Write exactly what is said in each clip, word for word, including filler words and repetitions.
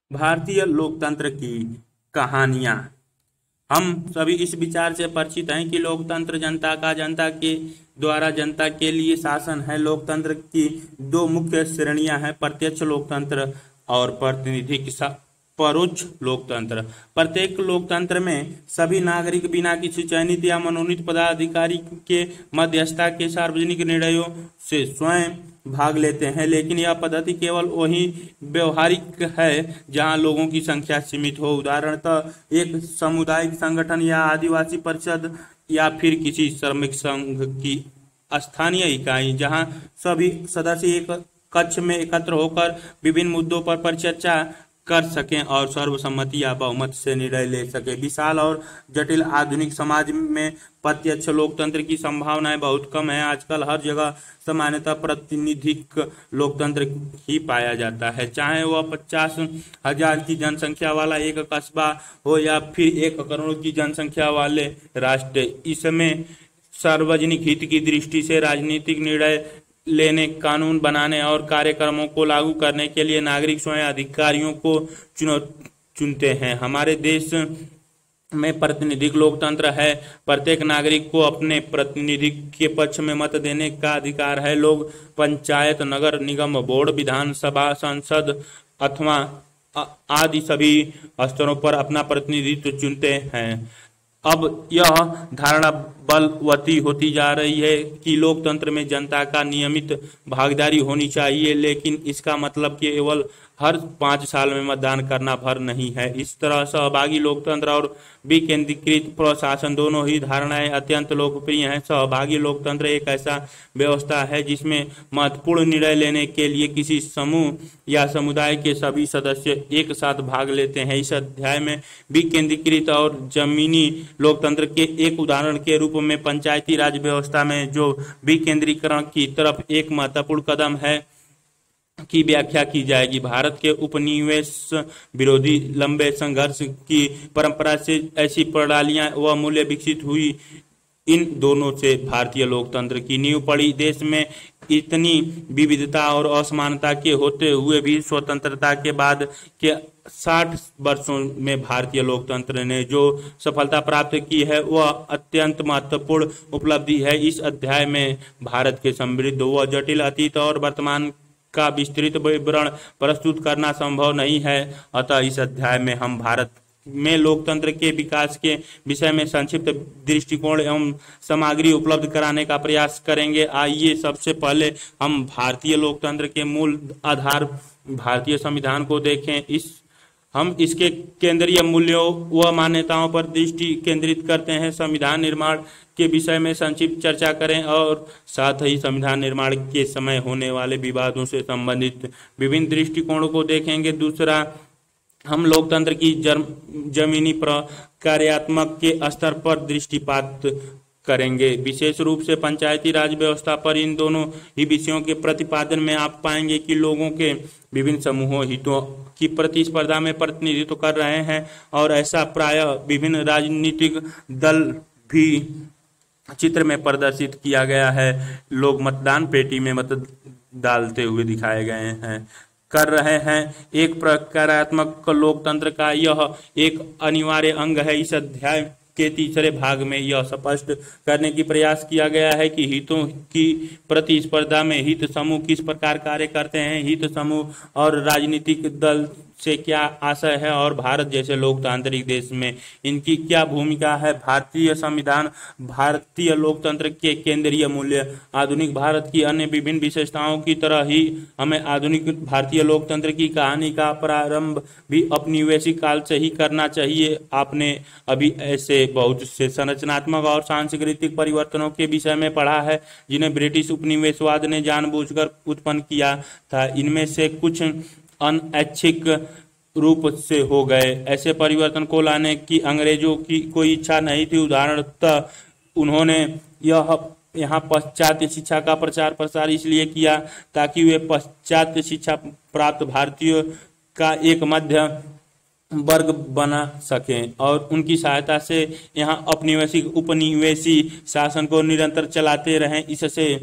भारतीय लोकतंत्र की कहानियां। हम सभी इस विचार से परिचित हैं कि लोकतंत्र जनता का, जनता के द्वारा जनता के लिए शासन है। लोकतंत्र की दो मुख्य श्रेणियां हैं, प्रत्यक्ष लोकतंत्र और प्रतिनिधिक सा- परोक्ष लोकतंत्र। प्रत्येक लोकतंत्र में सभी नागरिक बिना किसी चयनित या मनोनीत पदाधिकारी के मध्यस्थता के सार्वजनिक निर्णयों से स्वयं भाग लेते हैं, लेकिन यह पद्धति केवल वही व्यवहारिक है जहां लोगों की संख्या सीमित हो। उदाहरणतः एक सामुदायिक संगठन या आदिवासी परिषद या फिर किसी श्रमिक संघ की स्थानीय इकाई, जहां सभी सदस्य एक कक्ष में एकत्र होकर विभिन्न मुद्दों पर परिचर्चा कर सकें और सर्वसम्मति या बहुमत से निर्णय ले सकें। विशाल और जटिल आधुनिक समाज में प्रत्यक्ष लोकतंत्र की संभावनाएं बहुत कम है। आजकल हर जगह सामान्यतः प्रातिनिधिक लोकतंत्र ही पाया जाता है, चाहे वह पचास हजार की जनसंख्या वाला एक कस्बा हो या फिर एक करोड़ की जनसंख्या वाले राष्ट्र। इसमें सार्वजनिक हित की दृष्टि से राजनीतिक निर्णय लेने, कानून बनाने और कार्यक्रमों को लागू करने के लिए नागरिक स्वयं अधिकारियों को चुनो चुनते हैं। हमारे देश में प्रातिनिधिक लोकतंत्र है। प्रत्येक नागरिक को अपने प्रतिनिधि के पक्ष में मत देने का अधिकार है। लोग पंचायत, नगर निगम, बोर्ड, विधानसभा, संसद अथवा आदि सभी स्तरों पर अपना प्रतिनिधित्व चुनते हैं। अब यह धारणा बलवती होती जा रही है कि लोकतंत्र में जनता का नियमित भागीदारी होनी चाहिए, लेकिन इसका मतलब केवल हर पाँच साल में मतदान करना भर नहीं है। इस तरह सहभागी लोकतंत्र और विकेंद्रीकृत प्रशासन दोनों ही धारणाएं अत्यंत लोकप्रिय हैं। सहभागी लोकतंत्र एक ऐसा व्यवस्था है जिसमें महत्वपूर्ण निर्णय लेने के लिए किसी समूह या समुदाय के सभी सदस्य एक साथ भाग लेते हैं। इस अध्याय में विकेंद्रीकृत और जमीनी लोकतंत्र के एक उदाहरण के रूप में पंचायती राज व्यवस्था में जो विकेंद्रीकरण की तरफ एक महत्वपूर्ण कदम है की व्याख्या की जाएगी। भारत के उपनिवेश विरोधी लंबे संघर्ष की परंपरा से ऐसी प्रणालियां व मूल्य विकसित हुई। इन दोनों से भारतीय लोकतंत्र की नींव पड़ी। देश में इतनी विविधता और असमानता के होते हुए भी स्वतंत्रता के बाद के साठ वर्षों में भारतीय लोकतंत्र ने जो सफलता प्राप्त की है वह अत्यंत महत्वपूर्ण उपलब्धि है। इस अध्याय में भारत के समृद्ध व जटिल अतीत और वर्तमान का विस्तृत विवरण प्रस्तुत करना संभव नहीं है, अतः इस अध्याय में हम भारत में लोकतंत्र के विकास के विषय में संक्षिप्त दृष्टिकोण एवं सामग्री उपलब्ध कराने का प्रयास करेंगे। आइए सबसे पहले हम भारतीय लोकतंत्र के मूल आधार भारतीय संविधान को देखें। इस हम इसके केंद्रीय मूल्यों व मान्यताओं पर दृष्टि केंद्रित करते हैं, संविधान निर्माण के विषय में संक्षिप्त चर्चा करें और साथ ही संविधान निर्माण के समय होने वाले विवादों से संबंधित विभिन्न दृष्टिकोणों को देखेंगे। दूसरा, हम लोकतंत्र की जमीनी कार्यात्मक के स्तर पर दृष्टिपात करेंगे, विशेष रूप से पंचायती राज व्यवस्था पर। इन दोनों ही विषयों के प्रतिपादन में आप पाएंगे कि लोगों के विभिन्न समूहों हितों की प्रतिस्पर्धा में प्रतिनिधित्व कर रहे हैं और ऐसा प्रायः विभिन्न राजनीतिक दल भी चित्र में प्रदर्शित किया गया है। लोग मतदान पेटी में मत डालते हुए दिखाए गए हैं कर रहे हैं। एक प्रकारात्मक लोकतंत्र का यह एक अनिवार्य अंग है। इस अध्याय के तीसरे भाग में यह स्पष्ट करने की प्रयास किया गया है कि हितों की प्रतिस्पर्धा में हित समूह किस प्रकार कार्य करते हैं, हित समूह और राजनीतिक दल से क्या आशय है और भारत जैसे लोकतांत्रिक देश में इनकी क्या भूमिका है। भारतीय संविधान भारतीय लोकतंत्र के केंद्रीय मूल्य। आधुनिक भारत की अन्य विभिन्न विशेषताओं की तरह ही हमें आधुनिक भारतीय लोकतंत्र की कहानी का प्रारंभ भी औपनिवेशिक काल से ही करना चाहिए। आपने अभी ऐसे बहुत से संरचनात्मक और सांस्कृतिक परिवर्तनों के विषय में पढ़ा है जिन्हें ब्रिटिश उपनिवेशवाद ने जानबूझकर उत्पन्न किया था। इनमें से कुछ अनैच्छिक रूप से हो गए। ऐसे परिवर्तन को लाने की अंग्रेजों की कोई इच्छा नहीं थी। उदाहरणतः उन्होंने यह यहाँ पाश्चात्य शिक्षा का प्रचार प्रसार इसलिए किया ताकि वे पाश्चात्य शिक्षा प्राप्त भारतीयों का एक मध्य वर्ग बना सकें और उनकी सहायता से यहाँ औपनिवेशिक उपनिवेशी शासन को निरंतर चलाते रहें। इससे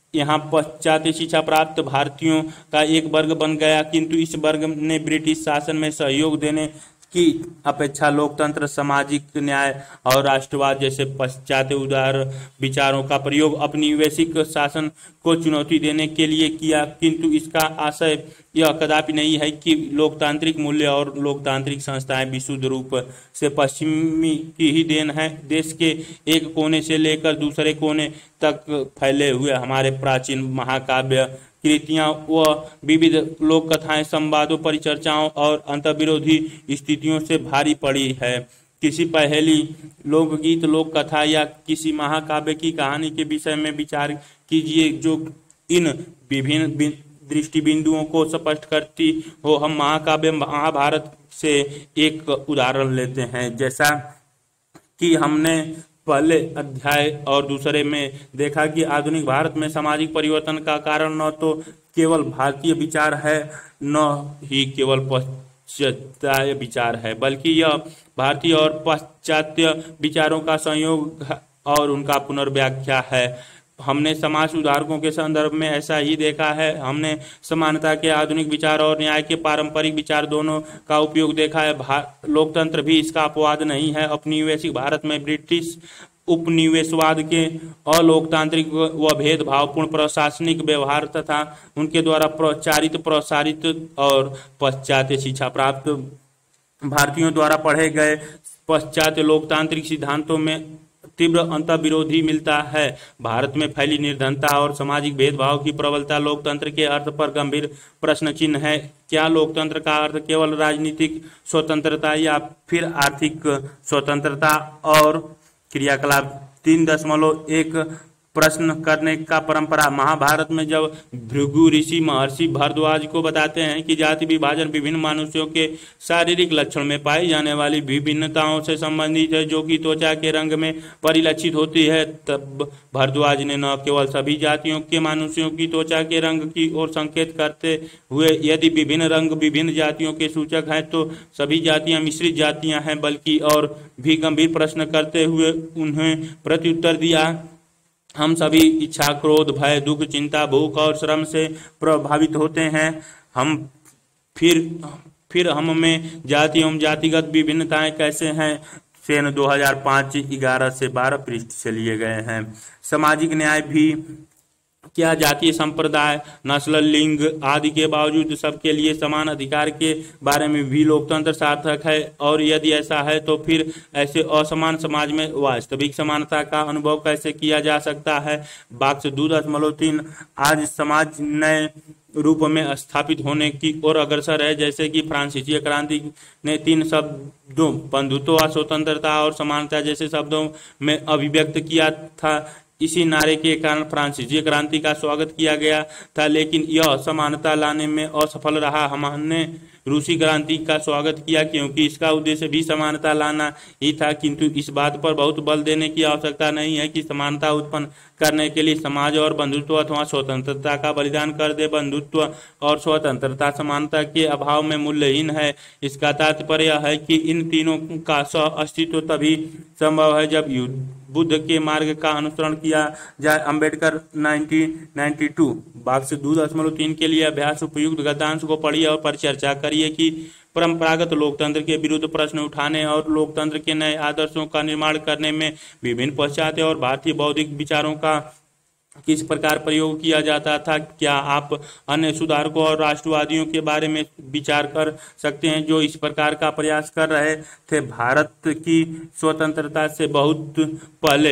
यहाँ पाश्चात्य शिक्षा प्राप्त भारतीयों का एक वर्ग बन गया, किंतु इस वर्ग ने ब्रिटिश शासन में सहयोग देने की अपेक्षा लोकतंत्र, सामाजिक न्याय और राष्ट्रवाद जैसे पाश्चात्य उदार विचारों का प्रयोग औपनिवेशिक शासन को चुनौती देने के लिए किया, किंतु इसका आशय यह कदापि नहीं है कि लोकतांत्रिक मूल्य और लोकतांत्रिक संस्थाएं विशुद्ध रूप से पश्चिमी की ही देन है। देश के एक कोने से लेकर दूसरे कोने तक फैले हुए हमारे प्राचीन महाकाव्य कृतियां व विविध लोक कथाएं संवादों, परिचर्चाओं और अंतर्विरोधी स्थितियों से भारी पड़ी है। किसी पहेली, लोकगीत, लोक कथा या किसी महाकाव्य की कहानी के विषय में विचार कीजिए जो इन विभिन्न दृष्टि बिंदुओं को स्पष्ट करती हो। हम महाकाव्य महाभारत से एक उदाहरण लेते हैं। जैसा कि हमने पहले अध्याय और दूसरे में देखा कि आधुनिक भारत में सामाजिक परिवर्तन का कारण न तो केवल भारतीय विचार है, न ही केवल पाश्चात्य विचार है, बल्कि यह भारतीय और पाश्चात्य विचारों का संयोग और उनका पुनर्व्याख्या है। हमने समाज सुधारकों के संदर्भ में ऐसा ही देखा है। हमने समानता के आधुनिक विचार और न्याय के पारंपरिक विचार दोनों का उपयोग देखा है। लोकतंत्र भी इसका अपवाद नहीं है। औपनिवेशिक भारत में ब्रिटिश उपनिवेशवाद के अलोकतांत्रिक व भेदभावपूर्ण प्रशासनिक व्यवहार तथा उनके द्वारा प्रचारित प्रसारित और पाश्चात्य शिक्षा प्राप्त भारतीयों द्वारा पढ़े गए पाश्चात्य लोकतांत्रिक सिद्धांतों में तीव्र अंतर्विरोधी मिलता है। भारत में फैली निर्धनता और सामाजिक भेदभाव की प्रबलता लोकतंत्र के अर्थ पर गंभीर प्रश्न चिन्ह है। क्या लोकतंत्र का अर्थ केवल राजनीतिक स्वतंत्रता या फिर आर्थिक स्वतंत्रता और क्रियाकलाप? तीन दशमलव एक प्रश्न करने का परंपरा। महाभारत में जब भृगु ऋषि महर्षि भारद्वाज को बताते हैं कि जाति विभाजन विभिन्न मनुष्यों के शारीरिक लक्षण में पाई जाने वाली विभिन्नताओं से संबंधित है जो कि त्वचा के रंग में परिलक्षित होती है, तब भारद्वाज ने न केवल सभी जातियों के मनुष्यों की त्वचा के रंग की ओर संकेत करते हुए यदि विभिन्न रंग विभिन्न जातियों के सूचक हैं तो सभी जातियां मिश्रित जातियां हैं, बल्कि और भी गंभीर प्रश्न करते हुए उन्हें प्रत्युत्तर दिया, हम सभी इच्छा, क्रोध, भय, दुख, चिंता, भूख और श्रम से प्रभावित होते हैं। हम फिर फिर हम में जाति एवं जातिगत विभिन्नताएं कैसे हैं? सेन दो हज़ार पाँच ग्यारह से बारह पृष्ठ से लिए गए हैं। सामाजिक न्याय भी क्या जातीय संप्रदाय, नस्ल, लिंग आदि के बावजूद सबके लिए समान अधिकार के बारे में भी लोकतंत्र सार्थक है? और यदि ऐसा है तो फिर ऐसे असमान समाज में वास्तविक समानता का अनुभव कैसे किया जा सकता है? बाक्स दो दशमलव तीन आज समाज नए रूप में स्थापित होने की ओर अग्रसर है। जैसे कि फ्रांसीसी क्रांति ने तीन शब्दों बंधुत्व, स्वतंत्रता और समानता जैसे शब्दों में अभिव्यक्त किया था, इसी नारे के कारण फ्रांसीसी क्रांति का स्वागत किया गया था, लेकिन यह समानता लाने में असफल रहा। हमने रूसी क्रांति का स्वागत किया क्योंकि इसका उद्देश्य भी समानता लाना ही था, किंतु इस बात पर बहुत बल देने की आवश्यकता नहीं है कि समानता उत्पन्न करने के लिए समाज और बंधुत्व अथवा स्वतंत्रता का बलिदान कर दे। बंधुत्व और स्वतंत्रता समानता के अभाव में मूल्यहीन है। इसका तात्पर्य है कि इन तीनों का सह अस्तित्व तभी संभव है जब बुद्ध के मार्ग का अनुसरण किया जाए। अंबेडकर नाइनटीन नाइंटी टू बाक्स दो दशमलव तीन के लिए अभ्यास उपयुक्त गद्यांश को पढ़िए और परिचर्चा करिए कि परंपरागत लोकतंत्र के विरुद्ध प्रश्न उठाने और लोकतंत्र के नए आदर्शों का निर्माण करने में विभिन्न पाश्चात्य और भारतीय बौद्धिक विचारों का किस प्रकार प्रयोग किया जाता था। क्या आप अन्य सुधारकों और राष्ट्रवादियों के बारे में विचार कर सकते हैं जो इस प्रकार का प्रयास कर रहे थे? भारत की स्वतंत्रता से बहुत पहले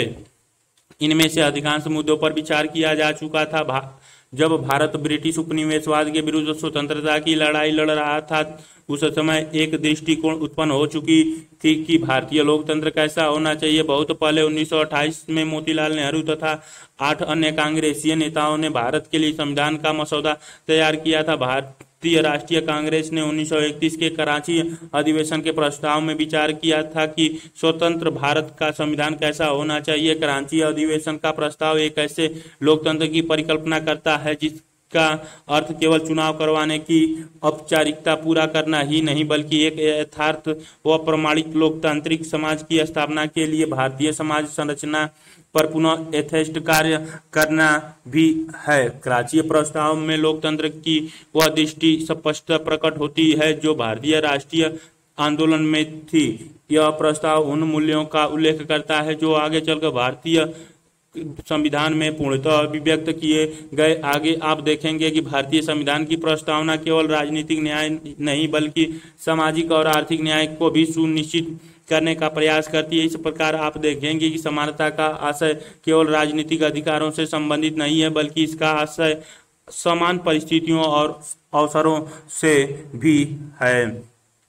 इनमें से अधिकांश मुद्दों पर विचार किया जा चुका था। भा, जब भारत ब्रिटिश उपनिवेशवाद के विरुद्ध स्वतंत्रता की लड़ाई लड़ रहा था, उस समय एक दृष्टिकोण उत्पन्न हो चुकी थी कि भारतीय लोकतंत्र कैसा होना चाहिए। बहुत पहले उन्नीस सौ अट्ठाईस में मोतीलाल नेहरू तथा आठ अन्य कांग्रेसी नेताओं ने भारत के लिए संविधान का मसौदा तैयार किया था। भारतीय राष्ट्रीय कांग्रेस ने उन्नीस सौ इकतीस के कराची अधिवेशन के प्रस्ताव में विचार किया था कि स्वतंत्र भारत का संविधान कैसा होना चाहिए। कराची अधिवेशन का प्रस्ताव एक ऐसे लोकतंत्र की परिकल्पना करता है जिस का अर्थ केवल चुनाव करवाने की औपचारिकता पूरा करना ही नहीं, बल्कि एक यथार्थ व प्रमाणिक लोकतांत्रिक समाज की स्थापना के लिए भारतीय समाज संरचना पर पुनः यथेष्ट कार्य करना भी है। कराची प्रस्ताव में लोकतंत्र की वह दृष्टि स्पष्ट प्रकट होती है जो भारतीय राष्ट्रीय आंदोलन में थी। यह प्रस्ताव उन मूल्यों का उल्लेख करता है जो आगे चलकर भारतीय संविधान में पूर्णतः अभिव्यक्त किए गए। आगे आप देखेंगे कि भारतीय संविधान की प्रस्तावना केवल राजनीतिक न्याय नहीं बल्कि सामाजिक और आर्थिक न्याय को भी सुनिश्चित करने का प्रयास करती है। इस प्रकार आप देखेंगे कि समानता का आशय केवल राजनीतिक अधिकारों से संबंधित नहीं है, बल्कि इसका आशय समान परिस्थितियों और अवसरों से भी है।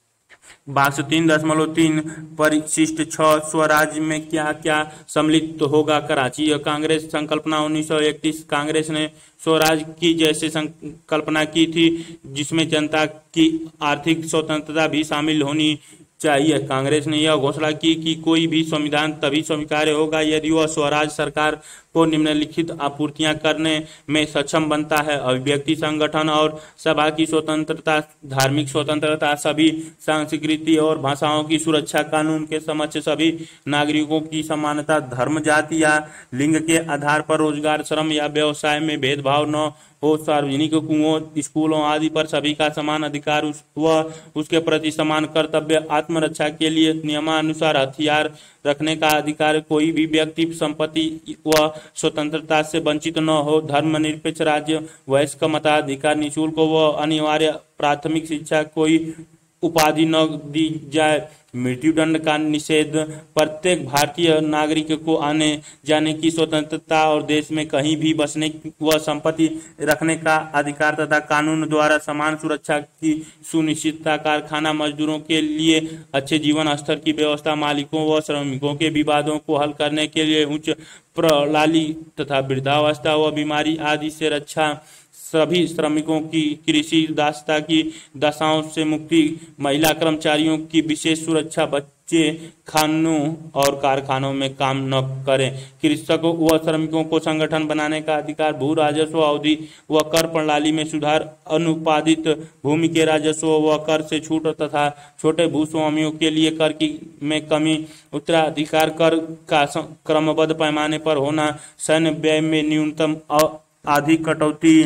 बाक्स तीन दशमलव तीन परिशिष्ट छह स्वराज में क्या क्या सम्मिलित होगा। कराची कांग्रेस संकल्पना उन्नीस सौ इकतीस कांग्रेस ने स्वराज की जैसे संकल्पना की थी जिसमें जनता की आर्थिक स्वतंत्रता भी शामिल होनी चाहिए। कांग्रेस ने यह घोषणा की कि कोई भी संविधान तभी स्वीकार्य होगा यदि वह स्वराज सरकार को निम्नलिखित आपूर्तियां करने में सक्षम बनता है: अभिव्यक्ति, संगठन और सभा की स्वतंत्रता, धार्मिक स्वतंत्रता, सभी संस्कृति और भाषाओं की सुरक्षा, कानून के समक्ष सभी नागरिकों की समानता, धर्म, जाति या लिंग के आधार पर रोजगार, श्रम या व्यवसाय में भेदभाव न हो, सार्वजनिक कुओं, स्कूलों आदि पर सभी का समान अधिकार उस, व उसके प्रति समान कर्तव्य, आत्मरक्षा के लिए नियमानुसार हथियार रखने का अधिकार, कोई भी व्यक्ति संपत्ति व स्वतंत्रता से वंचित न हो, धर्मनिरपेक्ष राज्य, वयस्क मताधिकार, निःशुल्क व अनिवार्य प्राथमिक शिक्षा, कोई उपाधि न दी जाए, मृत्युदंड का निषेध, प्रत्येक भारतीय नागरिक को आने जाने की स्वतंत्रता और देश में कहीं भी बसने व संपत्ति रखने का अधिकार तथा कानून द्वारा समान सुरक्षा की सुनिश्चितता, कारखाना मजदूरों के लिए अच्छे जीवन स्तर की व्यवस्था, मालिकों व श्रमिकों के विवादों को हल करने के लिए उच्च प्रणाली तथा वृद्धावस्था व बीमारी आदि से रक्षा, सभी श्रमिकों की कृषि दासता की दशाओं से मुक्ति, महिला कर्मचारियों की विशेष सुरक्षा, बच्चे खानों और कारखानों में काम न करें, कृषकों व श्रमिकों को संगठन बनाने का अधिकार, भू राजस्व अवधि व कर प्रणाली में सुधार, अनुपादित भूमि के राजस्व व कर से छूट तथा छोटे भूस्वामियों के लिए कर की में कमी, उत्तराधिकार कर का क्रमबद्ध पैमाने पर होना, सैन्य व्यय में न्यूनतम आधी कटौती,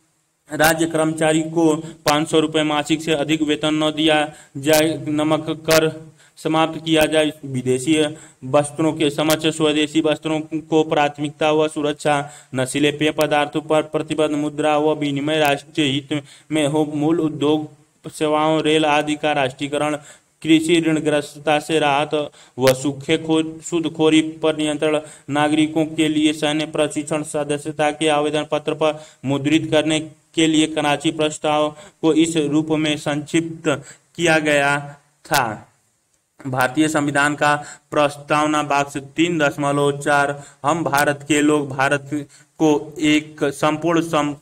राज्य कर्मचारी को पाँच सौ रुपये मासिक से अधिक वेतन न दिया जाए, नमक कर समाप्त किया जाए, विदेशी वस्त्रों के समक्ष स्वदेशी वस्त्रों को प्राथमिकता व सुरक्षा, नशीले पेय पदार्थों पर प्रतिबंध, मुद्रा व विनिमय राष्ट्रीय हित में हो, मूल उद्योग सेवाओं, रेल आदि का राष्ट्रीयकरण, कृषि ऋणग्रस्तता से राहत व सूखे खो सूदखोरी पर नियंत्रण, नागरिकों के लिए सैन्य प्रशिक्षण, सदस्यता के आवेदन पत्र पर मुद्रित करने के लिए कराची प्रस्ताव को इस रूप में संक्षिप्त किया गया था। भारतीय संविधान का प्रस्तावना बाक्स तीन दशमलव चार हम भारत के लोग भारत को एक संपूर्ण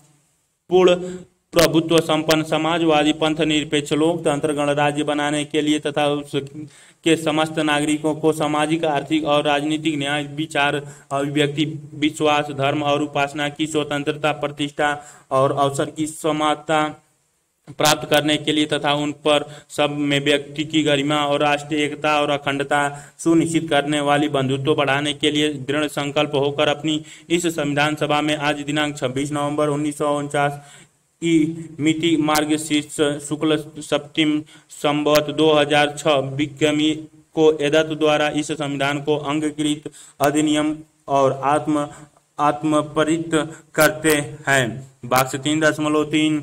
संपूर्ण प्रभुत्व संपन्न समाजवादी पंथ निरपेक्ष लोकतंत्र गणराज्य बनाने के लिए तथा उसके समस्त नागरिकों को सामाजिक, आर्थिक और राजनीतिक न्याय, विचार, अभिव्यक्ति, विश्वास, धर्म और उपासना की स्वतंत्रता, प्रतिष्ठा और अवसर की समानता प्राप्त करने के लिए तथा उन पर सब में व्यक्ति की गरिमा और राष्ट्रीय एकता और अखंडता सुनिश्चित करने वाली बंधुत्व बढ़ाने के लिए दृढ़ संकल्प होकर अपनी इस संविधान सभा में आज दिनांक छब्बीस नवंबर उन्नीस सौ उनचास की मिति मार्गशीर्ष शुक्ल सप्तमी संवत दो हजार छह विक्रमी को एदत द्वारा इस संविधान को अंगीकृत अधिनियम और आत्म आत्मपरित करते हैं। बाक्स तीन दशमलव तीन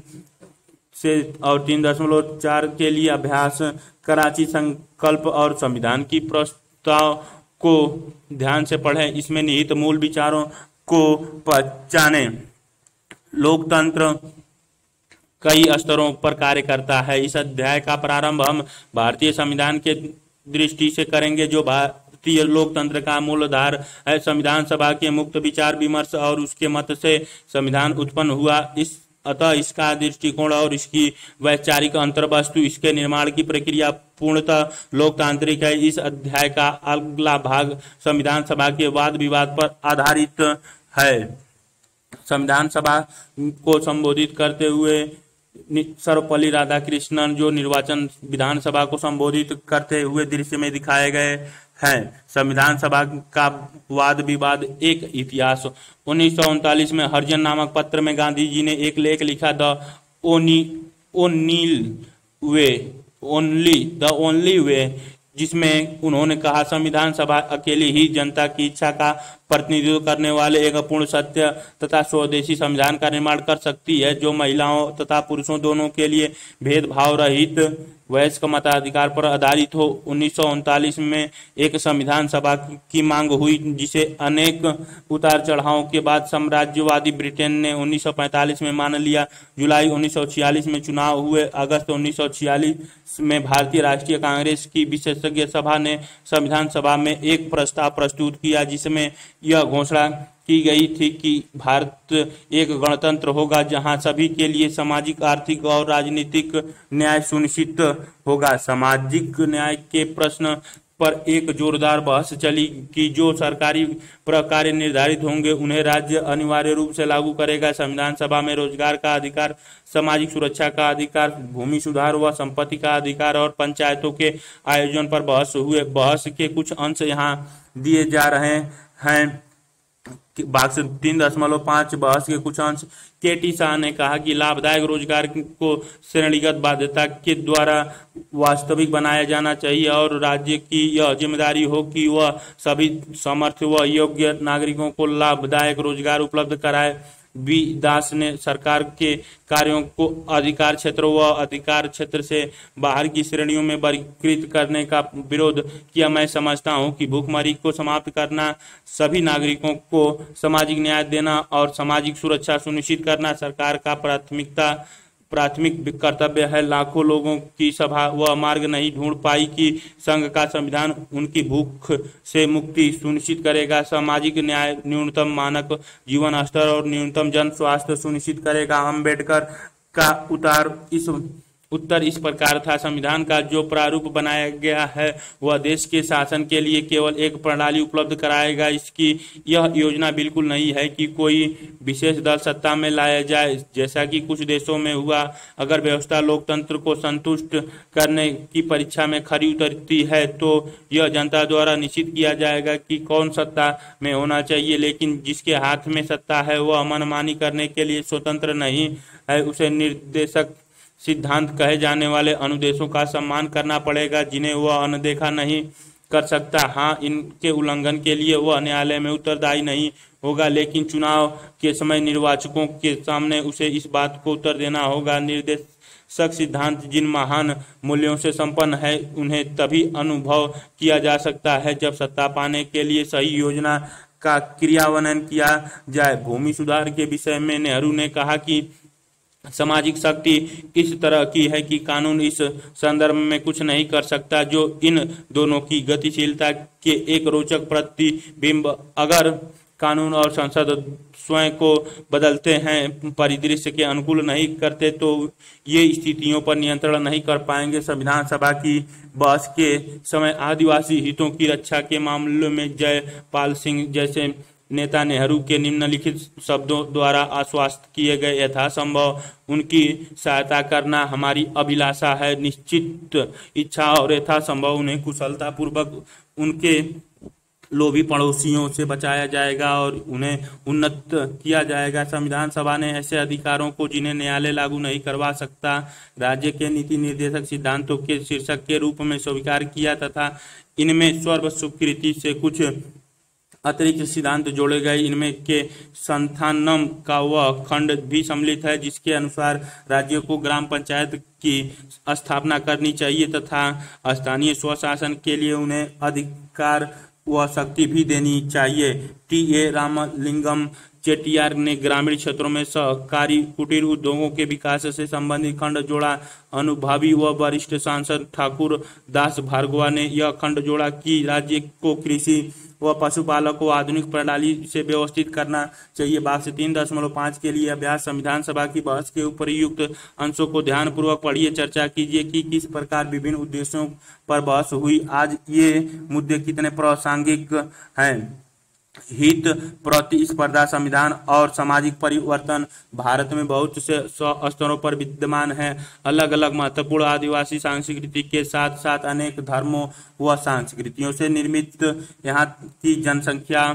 से और तीन दशमलव चार के लिए अभ्यास, कराची संकल्प और संविधान की प्रस्ताव को ध्यान से पढ़ें, इसमें निहित मूल विचारों को पहचाने। लोकतंत्र कई स्तरों पर कार्य करता है। इस अध्याय का प्रारंभ हम भारतीय संविधान के दृष्टि से करेंगे जो भारतीय लोकतंत्र का मूलाधार है। संविधान सभा के मुक्त विचार विमर्श और उसके मत से संविधान उत्पन्न हुआ। इस अतः इसका दृष्टिकोण और इसकी वैचारिक अंतर्वस्तु, इसके निर्माण की प्रक्रिया पूर्णतः लोकतांत्रिक है। इस अध्याय का अगला भाग संविधान सभा के वाद विवाद पर आधारित है। संविधान सभा को संबोधित करते हुए सर्वपल्ली राधाकृष्णन जो निर्वाचन विधानसभा को संबोधित करते हुए दृश्य में दिखाए गए हैं। संविधान सभा का वाद विवाद एक इतिहास। उन्नीस सौ उनतालीस में हरिजन नामक पत्र में गांधी जी ने एक लेख लिखा, the only only way only the only way, जिसमें उन्होंने कहा संविधान सभा अकेली ही जनता की इच्छा का प्रतिनिधित्व करने वाले एक अपूर्ण सत्य तथा स्वदेशी संविधान का निर्माण कर सकती है, जो महिलाओं तथा पुरुषों दोनों के लिए भेदभाव रहित वयस्क मताधिकार पर आधारित हो। उन्नीस सौ उनतालीस में एक संविधान सभा की मांग हुई, जिसे अनेक उतार चढ़ावों के बाद साम्राज्यवादी ब्रिटेन ने उन्नीस सौ पैंतालीस में मान लिया। जुलाई उन्नीस सौ छियालीस में चुनाव हुए। अगस्त उन्नीस सौ छियालीस में भारतीय राष्ट्रीय कांग्रेस की विशेषज्ञ सभा ने संविधान सभा में एक प्रस्ताव प्रस्तुत किया, जिसमें यह घोषणा की गई थी कि भारत एक गणतंत्र होगा जहां सभी के लिए सामाजिक, आर्थिक और राजनीतिक न्याय सुनिश्चित होगा। सामाजिक न्याय के प्रश्न पर एक जोरदार बहस चली कि जो सरकारी प्रकार्य निर्धारित होंगे उन्हें राज्य अनिवार्य रूप से लागू करेगा। संविधान सभा में रोजगार का अधिकार, सामाजिक सुरक्षा का अधिकार, भूमि सुधार व संपत्ति का अधिकार और पंचायतों के आयोजन पर बहस हुए। बहस के कुछ अंश यहाँ दिए जा रहे हैं। भाग से तीन दशमलव पाँच बहस के कुछ अंश। के टी शाह ने कहा कि लाभदायक रोजगार को श्रेणीगत बाध्यता के द्वारा वास्तविक बनाया जाना चाहिए और राज्य की यह जिम्मेदारी हो कि वह सभी समर्थ व योग्य नागरिकों को लाभदायक रोजगार उपलब्ध कराए। बी दास ने सरकार के कार्यों को अधिकार क्षेत्र व अधिकार क्षेत्र से बाहर की श्रेणियों में वर्गीकृत करने का विरोध किया। मैं समझता हूं कि भूखमरी को समाप्त करना, सभी नागरिकों को सामाजिक न्याय देना और सामाजिक सुरक्षा सुनिश्चित करना सरकार का प्राथमिकता प्राथमिक कर्तव्य है। लाखों लोगों की सभा वह मार्ग नहीं ढूंढ पाई कि संघ का संविधान उनकी भूख से मुक्ति सुनिश्चित करेगा, सामाजिक न्याय, न्यूनतम मानक जीवन स्तर और न्यूनतम जन स्वास्थ्य सुनिश्चित करेगा। अम्बेडकर का उतार इस उत्तर इस प्रकार था, संविधान का जो प्रारूप बनाया गया है वह देश के शासन के लिए केवल एक प्रणाली उपलब्ध कराएगा। इसकी यह योजना बिल्कुल नहीं है कि कोई विशेष दल सत्ता में लाया जाए, जैसा कि कुछ देशों में हुआ। अगर व्यवस्था लोकतंत्र को संतुष्ट करने की परीक्षा में खरी उतरती है तो यह जनता द्वारा निश्चित किया जाएगा कि कौन सत्ता में होना चाहिए, लेकिन जिसके हाथ में सत्ता है वह मनमानी करने के लिए स्वतंत्र नहीं है। उसे निर्देशक सिद्धांत कहे जाने वाले अनुदेशों का सम्मान करना पड़ेगा, जिन्हें वह अनदेखा नहीं कर सकता। हाँ, इनके उल्लंघन के लिए वह न्यायालय में उत्तरदायी नहीं होगा, लेकिन चुनाव के समय निर्वाचकों के सामने उसे इस बात को उत्तर देना होगा। निर्देशक सिद्धांत जिन महान मूल्यों से संपन्न है उन्हें तभी अनुभव किया जा सकता है जब सत्ता पाने के लिए सही योजना का क्रियान्वयन किया जाए। भूमि सुधार के विषय में नेहरू ने कहा कि सामाजिक शक्ति इस तरह की है कि कानून इस संदर्भ में कुछ नहीं कर सकता, जो इन दोनों की गतिशीलता के एक रोचक प्रतिबिंब। अगर कानून और संसद स्वयं को बदलते हैं, परिदृश्य के अनुकूल नहीं करते, तो ये स्थितियों पर नियंत्रण नहीं कर पाएंगे। संविधान सभा की बहस के समय आदिवासी हितों की रक्षा के मामले में जयपाल सिंह जैसे नेता नेहरू के निम्नलिखित शब्दों द्वारा आश्वस्त किए गए, यथासंभव उनकी सहायता करना हमारी अभिलाषा है। निश्चित इच्छा और यथासंभव उन्हें कुशलतापूर्वक उनके लोभी पड़ोसियों से बचाया जाएगा और उन्हें उन्नत किया जाएगा। संविधान सभा ने ऐसे अधिकारों को जिन्हें न्यायालय लागू नहीं करवा सकता, राज्य के नीति निर्देशक सिद्धांतों के शीर्षक के रूप में स्वीकार किया तथा इनमें सर्व स्वीकृति से कुछ अतिरिक्त सिद्धांत जोड़े गए। इनमें के संथानम का वह खंड भी सम्मिलित है जिसके अनुसार राज्य को ग्राम पंचायत की स्थापना करनी चाहिए तथा स्थानीय स्वशासन के लिए उन्हें अधिकार व शक्ति भी देनी चाहिए। टी ए रामलिंगम चेट्टियार ने ग्रामीण क्षेत्रों में सहकारी कुटीर उद्योगों के विकास से संबंधित खंड जोड़ा। अनुभवी व वरिष्ठ सांसद ठाकुर दास भार्गवा ने यह खंड जोड़ा कि राज्य को कृषि व पशुपालक को आधुनिक प्रणाली से व्यवस्थित करना चाहिए। भाग से तीन दशमलव पाँच के लिए अभ्यास। संविधान सभा की बहस के उपर्युक्त अंशों को ध्यानपूर्वक पढ़िए, चर्चा कीजिए कि किस प्रकार विभिन्न उद्देश्यों पर बहस हुई। आज ये मुद्दे कितने प्रासंगिक हैं। हित, प्रतिस्पर्धा, संविधान और सामाजिक परिवर्तन भारत में बहुत से स्तरों पर विद्यमान है। अलग अलग महत्वपूर्ण आदिवासी संस्कृति के साथ साथ अनेक धर्मों व संस्कृतियों से निर्मित यहाँ की जनसंख्या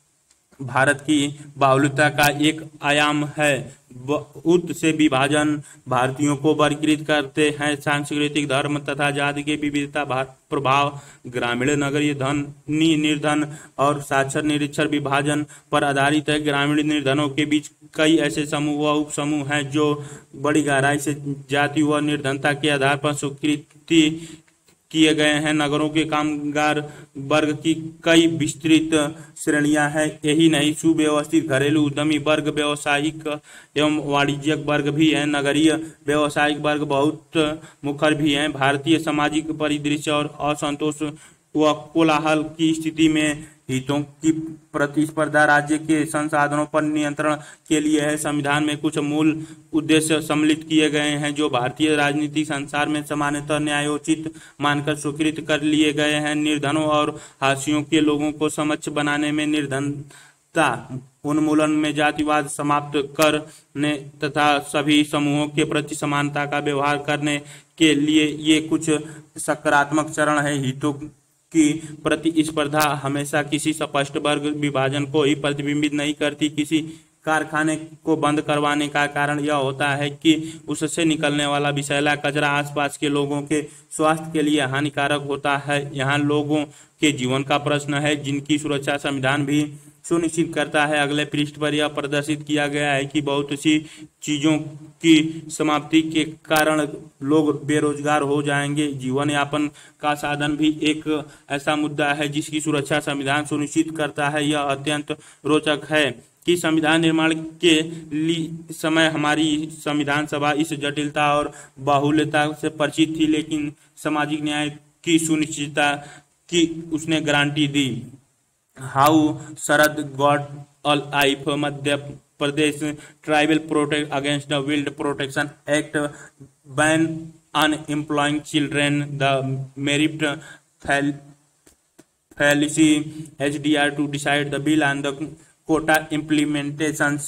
भारत की बाहुल्यता का एक आयाम है। बहुत से विभाजन भारतीयों को वर्गीकृत करते हैं। सांस्कृतिक, धर्म तथा जाति के विविधता प्रभाव, ग्रामीण, नगरीय, धनी, निर्धन और साक्षर निरक्षर विभाजन पर आधारित है। ग्रामीण निर्धनों के बीच कई ऐसे समूह व उप समूह हैं जो बड़ी गहराई से जाति व निर्धनता के आधार पर स्वीकृति किए गए हैं। नगरों के कामगार वर्ग की कई विस्तृत श्रेणियां हैं। यही नहीं, सुव्यवस्थित घरेलू उद्यमी वर्ग, व्यावसायिक एवं वाणिज्यिक वर्ग भी है। नगरीय व्यावसायिक वर्ग बहुत मुखर भी हैं। भारतीय सामाजिक परिदृश्य और असंतोष व कोलाहल की स्थिति में हितों की प्रतिस्पर्धा, राज्य के संसाधनों पर नियंत्रण के लिए है। संविधान में कुछ मूल उद्देश्य सम्मिलित किए गए हैं जो भारतीय राजनीतिक संसार में सामान्यतः न्यायोचित मानकर स्वीकृत कर लिए गए हैं। निर्धनों और हाशियों के लोगों को समक्ष बनाने में, निर्धनता उन्मूलन में, जातिवाद समाप्त करने तथा सभी समूहों के प्रति समानता का व्यवहार करने के लिए ये कुछ सकारात्मक चरण है। हितों की प्रतिस्पर्धा हमेशा किसी स्पष्ट वर्ग विभाजन को ही प्रतिबिंबित नहीं करती। किसी कारखाने को बंद करवाने का कारण यह होता है कि उससे निकलने वाला विषैला कचरा आसपास के लोगों के स्वास्थ्य के लिए हानिकारक होता है। यहाँ लोगों के जीवन का प्रश्न है जिनकी सुरक्षा संविधान भी सुनिश्चित करता है। अगले पृष्ठ पर यह प्रदर्शित किया गया है कि बहुत सी चीजों की समाप्ति के कारण लोग बेरोजगार हो जाएंगे। जीवन यापन का साधन भी एक ऐसा मुद्दा है जिसकी सुरक्षा संविधान सुनिश्चित करता है। यह अत्यंत रोचक है कि संविधान निर्माण के लिए समय हमारी संविधान सभा इस जटिलता और बाहुल्यता से परिचित थी, लेकिन सामाजिक न्याय की सुनिश्चितता की उसने गारंटी दी। How Sharad got a life, Madhya Pradesh tribal protect against the wild protection act, ban on employing children, the merit fallacy, H D R to decide the bill and the quota implementations,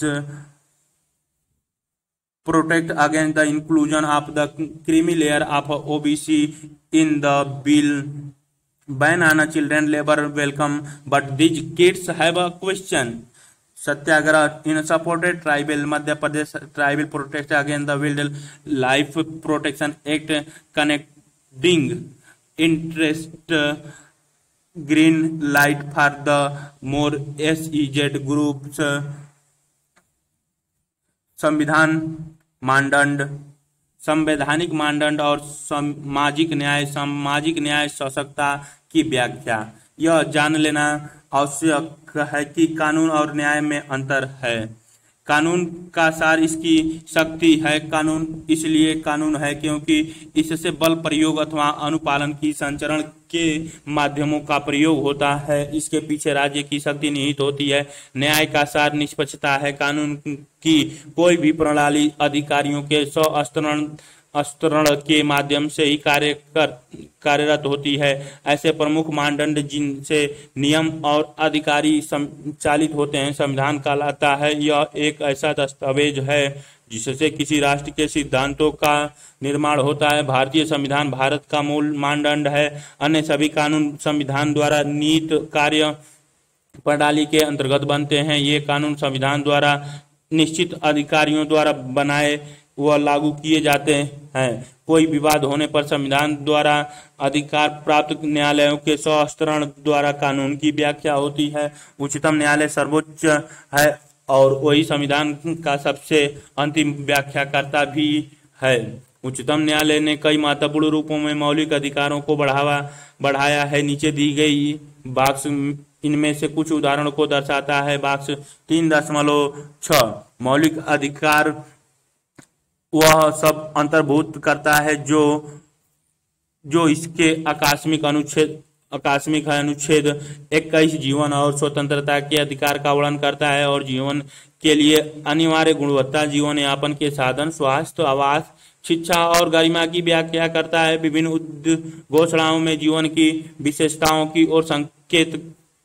protect against the inclusion of the creamy layer of O B C in the bill, ban on children labor, welcome, but these kids have a question. Satyagraha in supported tribal, Madhya Pradesh tribal protest against the wildlife protection act, connecting interest, green light for the more S E Z groups, संविधान मानदंड, संवैधानिक मानदंड और सामाजिक न्याय, सामाजिक न्याय सशक्तता की व्याख्या। यह जान लेना आवश्यक है कि कानून और न्याय में अंतर है। कानून का सार इसकी शक्ति है। कानून इसलिए कानून है क्योंकि इससे बल प्रयोग अथवा अनुपालन की संचरण के माध्यमों का प्रयोग होता है। इसके पीछे राज्य की शक्ति निहित होती है। न्याय का सार निष्पक्षता है। कानून की कोई भी प्रणाली अधिकारियों के स्वस्तरण स्तरण के माध्यम से ही कार्य कर कार्यरत होती है। ऐसे प्रमुख मानदंड जिनसे नियम और अधिकारी संचालित होते हैं संविधान कहलाता है। यह एक ऐसा दस्तावेज है जिससे किसी राष्ट्र के सिद्धांतों का निर्माण होता है। भारतीय संविधान भारत का मूल मानदंड है। अन्य सभी कानून संविधान द्वारा नीत कार्य प्रणाली के अंतर्गत बनते हैं। ये कानून संविधान द्वारा निश्चित अधिकारियों द्वारा बनाए व लागू किए जाते हैं। कोई विवाद होने पर संविधान द्वारा अधिकार प्राप्त न्यायालयों के स्वस्तरण द्वारा कानून की व्याख्या होती है। उच्चतम न्यायालय सर्वोच्च है और वही संविधान का सबसे अंतिम व्याख्याकर्ता भी है। उच्चतम न्यायालय ने कई महत्वपूर्ण रूपों में मौलिक अधिकारों को बढ़ावा बढ़ाया है। नीचे दी गई बॉक्स इनमें से कुछ उदाहरणों को दर्शाता है। बॉक्स तीन दशमलव छह मौलिक अधिकार वह सब अंतर्भुत करता है जो जो इसके आकस्मिक अनुच्छेद आकस्मिक है। अनुच्छेद इक्कीस जीवन और स्वतंत्रता के अधिकार का वर्णन करता है और जीवन के लिए अनिवार्य गुणवत्ता, जीवन यापन के साधन, स्वास्थ्य, आवास, शिक्षा और गरिमा की व्याख्या करता है। विभिन्न उद्घोषणाओं में जीवन की विशेषताओं की ओर संकेत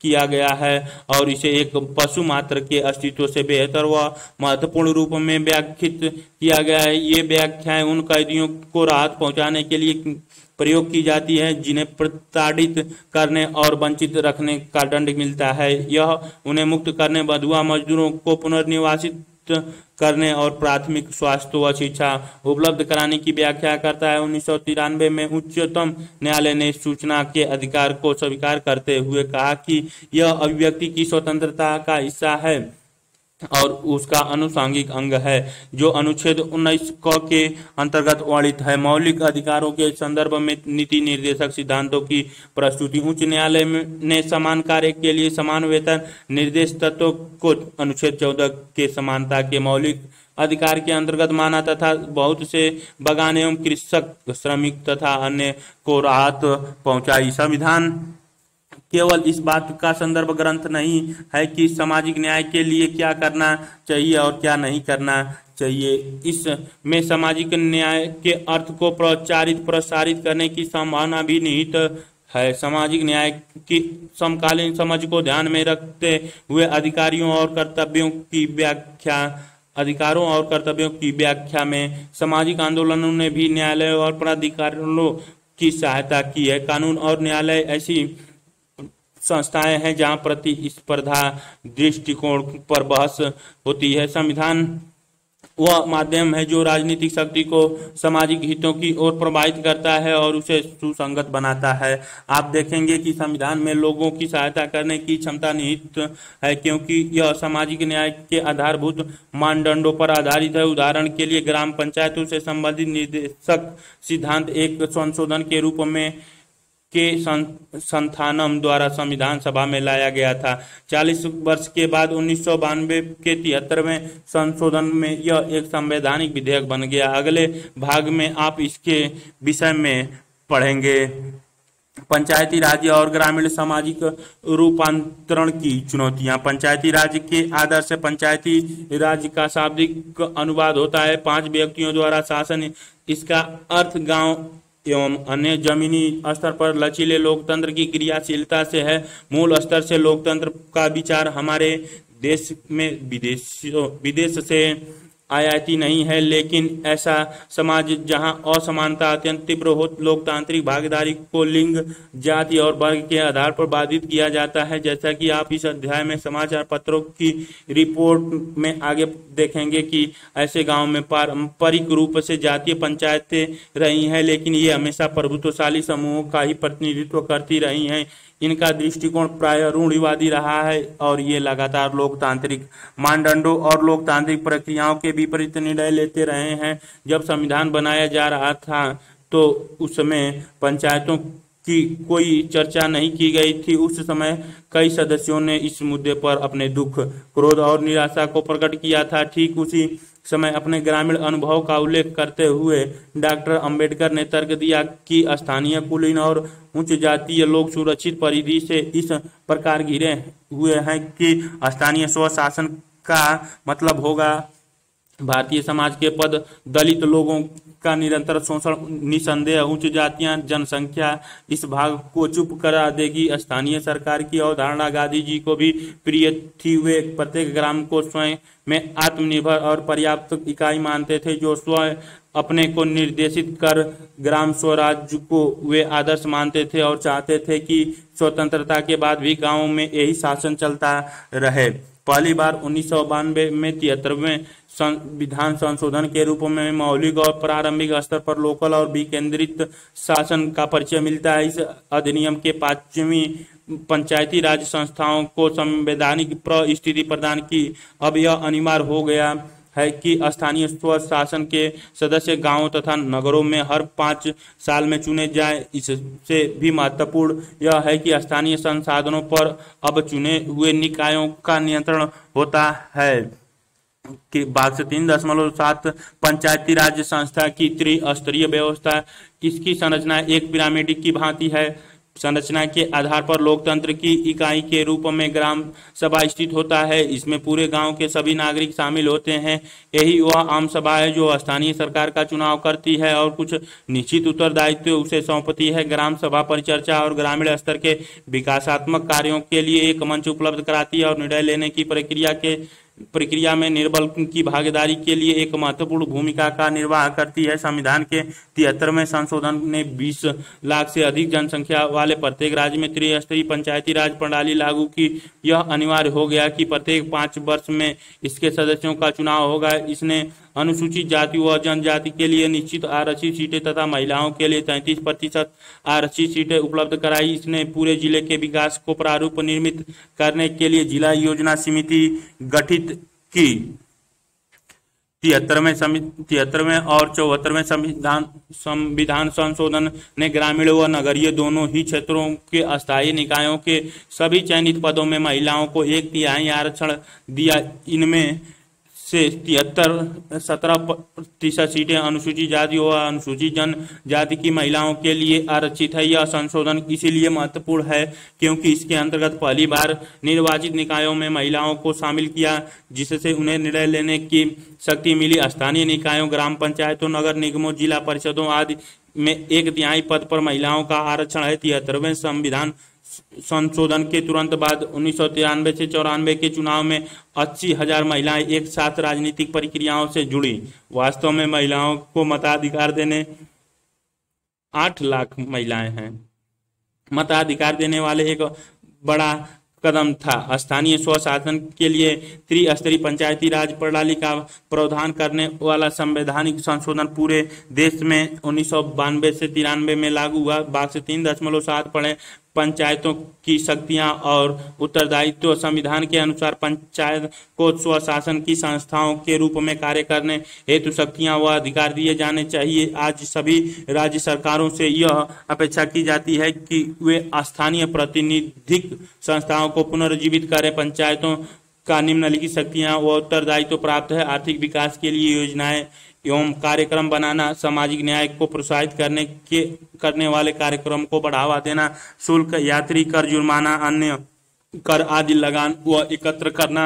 किया गया है और इसे एक पशु मात्र के अस्तित्व से बेहतर व महत्वपूर्ण रूप में व्याख्यात किया गया है। ये व्याख्याएं उन कैदियों को राहत पहुंचाने के लिए प्रयोग की जाती है जिन्हें प्रताड़ित करने और वंचित रखने का दंड मिलता है। यह उन्हें मुक्त करने, बंधुआ मजदूरों को पुनर्निवासित करने और प्राथमिक स्वास्थ्य व शिक्षा उपलब्ध कराने की व्याख्या करता है। उन्नीस सौ तिरानवे में उच्चतम न्यायालय ने सूचना के अधिकार को स्वीकार करते हुए कहा कि यह अभिव्यक्ति की स्वतंत्रता का हिस्सा है और उसका अनुसांगिक अंग है, जो अनुच्छेद उन्नीस क के अंतर्गत वर्णित है। मौलिक अधिकारों के संदर्भ में नीति निर्देशक सिद्धांतों की प्रस्तुति। उच्च न्यायालय ने समान कार्य के लिए समान वेतन निर्देश तत्वों को अनुच्छेद चौदह के समानता के मौलिक अधिकार के अंतर्गत माना तथा बहुत से बगान एवं कृषक, श्रमिक तथा अन्य को राहत पहुंचाई। संविधान केवल इस बात का संदर्भ ग्रंथ नहीं है कि सामाजिक न्याय के लिए क्या करना चाहिए और क्या नहीं करना चाहिए। इसमें सामाजिक न्याय के अर्थ को प्रचारित प्रसारित करने की संभावना भी निहित है। सामाजिक न्याय की समकालीन समझ को ध्यान में रखते हुए अधिकारियों और कर्तव्यों की व्याख्या अधिकारों और कर्तव्यों की व्याख्या में सामाजिक आंदोलनों ने भी न्यायालय और प्राधिकारों की सहायता की है। कानून और न्यायालय ऐसी संस्थाएं हैं जहां प्रतिस्पर्धा दृष्टिकोण पर बहस होती है। संविधान वह माध्यम है जो राजनीतिक शक्ति को सामाजिक हितों की ओर प्रभावित करता है और उसे सुसंगत बनाता है। आप देखेंगे कि संविधान में लोगों की सहायता करने की क्षमता निहित है, क्योंकि यह सामाजिक न्याय के आधारभूत मानदंडों पर आधारित है। उदाहरण के लिए ग्राम पंचायतों से संबंधित निर्देशक सिद्धांत एक संशोधन के रूप में के संथानम द्वारा संविधान सभा में लाया गया था। चालीस वर्ष के बाद उन्नीस सौ बानवे के तिहत्तरवें संशोधन में यह एक संवैधानिक विधेयक बन गया। अगले भाग में आप इसके विषय में पढ़ेंगे। पंचायती राज और ग्रामीण सामाजिक रूपांतरण की चुनौतियां। पंचायती राज के आदर्श से पंचायती राज का शाब्दिक अनुवाद होता है पांच व्यक्तियों द्वारा शासन। इसका अर्थ गांव एवं अन्य जमीनी स्तर पर लचीले लोकतंत्र की क्रियाशीलता से है। मूल स्तर से लोकतंत्र का विचार हमारे देश में विदेशों विदेश से आयाती नहीं है, लेकिन ऐसा समाज जहां असमानता अत्यंत तीव्र हो, लोकतांत्रिक भागीदारी को लिंग, जाति और वर्ग के आधार पर बाधित किया जाता है। जैसा कि आप इस अध्याय में समाचार पत्रों की रिपोर्ट में आगे देखेंगे कि ऐसे गांव में पारंपरिक रूप से जातीय पंचायतें रही हैं, लेकिन ये हमेशा प्रभुत्वशाली समूहों का ही प्रतिनिधित्व करती रही हैं। इनका दृष्टिकोण प्राय रूढ़िवादी रहा है और ये लगातार लोकतांत्रिक मानदंडों और लोकतांत्रिक प्रक्रियाओं के विपरीत निर्णय लेते रहे हैं। जब संविधान बनाया जा रहा था तो उस समय पंचायतों की कोई चर्चा नहीं की गई थी। उस समय कई सदस्यों ने इस मुद्दे पर अपने दुख, क्रोध और निराशा को प्रकट किया था। ठीक उसी समय अपने ग्रामीण अनुभव का उल्लेख करते हुए डॉक्टर अंबेडकर ने तर्क दिया कि स्थानीय, कुलीन और उच्च जातीय लोग सुरक्षित परिधि से इस प्रकार घिरे हुए हैं कि स्थानीय स्वशासन का मतलब होगा भारतीय समाज के पद दलित लोगों का निरंतर शोषण। निसंदेह उच्च जातियां जनसंख्या इस भाग को चुप करा देगी। स्थानीय सरकार की अवधारणा गांधी जी को भी प्रिय थी। वे प्रत्येक ग्राम को स्वयं में आत्मनिर्भर और पर्याप्त इकाई मानते थे, जो स्वयं अपने को निर्देशित कर ग्राम स्वराज्य को वे आदर्श मानते थे और चाहते थे कि स्वतंत्रता के बाद भी गांवों में यही शासन चलता रहे। पहली बार उन्नीस सौ बानवे में तिहत्तरवें संविधान संशोधन के रूप में मौलिक और प्रारंभिक स्तर पर लोकल और विकेंद्रित शासन का परिचय मिलता है। इस अधिनियम के पांचवी पंचायती राज संस्थाओं को संवैधानिक स्थिति प्रदान की। अब यह अनिवार्य हो गया है कि स्थानीय स्वशासन के सदस्य गांवों तथा नगरों में हर पाँच साल में चुने जाएं। इससे भी महत्वपूर्ण यह है कि स्थानीय संसाधनों पर अब चुने हुए निकायों का नियंत्रण होता है। कि भाग से तीन दशमलव सात पंचायती राज संस्था की त्रिस्तरीय व्यवस्था। इसकी संरचना एक पिरामिड की भांति है। संरचना के आधार पर लोकतंत्र की इकाई के रूप में ग्राम सभा स्थित होता है। इसमें पूरे गांव के सभी नागरिक शामिल होते हैं। यही वह आम सभा है जो स्थानीय सरकार का चुनाव करती है और कुछ निश्चित उत्तरदायित्व उसे सौंपती है। ग्राम सभा परिचर्चा और ग्रामीण स्तर के विकासात्मक कार्यों के लिए एक मंच उपलब्ध कराती है और निर्णय लेने की प्रक्रिया के प्रक्रिया में निर्बल की भागीदारी के लिए एक महत्वपूर्ण भूमिका का निर्वाह करती है। संविधान के तिहत्तरवें संशोधन ने बीस लाख से अधिक जनसंख्या वाले प्रत्येक राज्य में त्रिस्तरीय पंचायती राज प्रणाली लागू की। यह अनिवार्य हो गया कि प्रत्येक पाँच वर्ष में इसके सदस्यों का चुनाव होगा। इसने अनुसूचित जाति व जनजाति के लिए निश्चित आरक्षित सीटें तथा महिलाओं के लिए तैंतीस प्रतिशत आरक्षित सीटें उपलब्ध कराई। इसने पूरे जिले के विकास को प्रारूप निर्मित करने के लिए जिला योजना समिति गठित की। तिहत्तरवें तिहत्तरवें और चौहत्तरवें संविधान संविधान संशोधन ने ग्रामीण व नगरीय दोनों ही क्षेत्रों के अस्थायी निकायों के सभी चयनित पदों में महिलाओं को एक तिहाई आरक्षण दिया। इनमें से तिहत्तर सत्रह प्रतिशत सीटें अनुसूचित जाति व अनुसूचित जनजाति की महिलाओं के लिए आरक्षित है। यह संशोधन इसीलिए महत्वपूर्ण है क्योंकि इसके अंतर्गत पहली बार निर्वाचित निकायों में महिलाओं को शामिल किया, जिससे उन्हें निर्णय लेने की शक्ति मिली। स्थानीय निकायों, ग्राम पंचायतों, नगर निगमों, जिला परिषदों आदि में एक तिहाई पद पर महिलाओं का आरक्षण है। तिहत्तरवें संविधान संशोधन के तुरंत बाद उन्नीस सौ तिरानवे से चौरानवे के चुनाव में अस्सी हजार महिलाएं एक साथ राजनीतिक प्रक्रियाओं से जुड़ी। वास्तव में महिलाओं को मताधिकार देने आठ लाख महिलाएं हैं। मताधिकार देने वाले एक बड़ा कदम था। स्थानीय स्वशासन के लिए त्रिस्तरीय पंचायती राज प्रणाली का प्रावधान करने वाला संवैधानिक संशोधन पूरे देश में उन्नीस सौ बानवे से तिरानवे में लागू हुआ। बाकी तीन दशमलव सात पड़े पंचायतों की शक्तियां और उत्तरदायित्व। संविधान के अनुसार पंचायत को स्वशासन की संस्थाओं के रूप में कार्य करने हेतु शक्तियां व अधिकार दिए जाने चाहिए। आज सभी राज्य सरकारों से यह अपेक्षा की जाती है कि वे स्थानीय प्रातिनिधिक संस्थाओं को पुनर्जीवित करें। पंचायतों का निम्नलिखित शक्तियां व उत्तरदायित्व प्राप्त है: आर्थिक विकास के लिए योजनाएं एवं कार्यक्रम बनाना, सामाजिक न्याय को प्रोत्साहित करने के करने वाले कार्यक्रम को बढ़ावा देना, शुल्क, यात्री कर, जुर्माना, अन्य कर आदि लगान व एकत्र करना,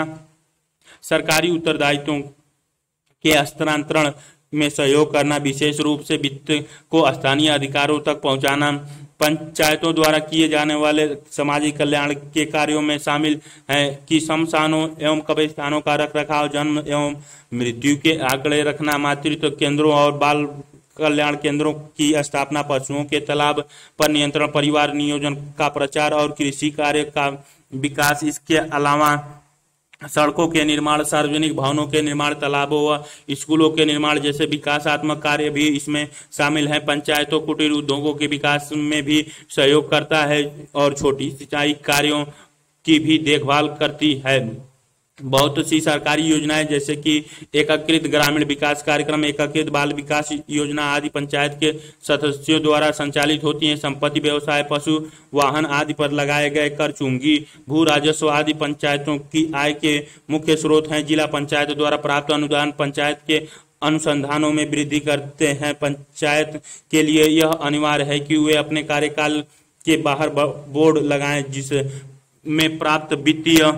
सरकारी उत्तरदायित्वों के हस्तांतरण में सहयोग करना, विशेष रूप से वित्त को स्थानीय अधिकारों तक पहुंचाना। पंचायतों द्वारा किए जाने वाले सामाजिक कल्याण के कार्यों में शामिल है कि शमशानों एवं कब्रिस्तानों का रखरखाव, जन्म एवं मृत्यु के आंकड़े रखना, मातृत्व केंद्रों और बाल कल्याण केंद्रों की स्थापना, पशुओं के तालाब पर नियंत्रण, परिवार नियोजन का प्रचार और कृषि कार्य का विकास। इसके अलावा सड़कों के निर्माण, सार्वजनिक भवनों के निर्माण, तालाबों व स्कूलों के निर्माण जैसे विकासात्मक कार्य भी इसमें शामिल हैं। पंचायतों कुटीर उद्योगों के विकास में भी सहयोग करता है और छोटी सिंचाई कार्यों की भी देखभाल करती है। बहुत सी सरकारी योजनाएं जैसे कि एकीकृत ग्रामीण विकास कार्यक्रम, एकीकृत बाल विकास योजना आदि पंचायत के सदस्यों द्वारा संचालित होती हैं। संपत्ति, व्यवसाय, पशु, वाहन आदि पर लगाए गए कर, चुंगी, भू राजस्व आदि पंचायतों की आय के मुख्य स्रोत हैं। जिला पंचायत द्वारा प्राप्त अनुदान पंचायत के अनुसंधानों में वृद्धि करते हैं। पंचायत के लिए यह अनिवार्य है कि वे अपने कार्यकाल के बाहर बोर्ड लगाएं जिसमें प्राप्त वित्तीय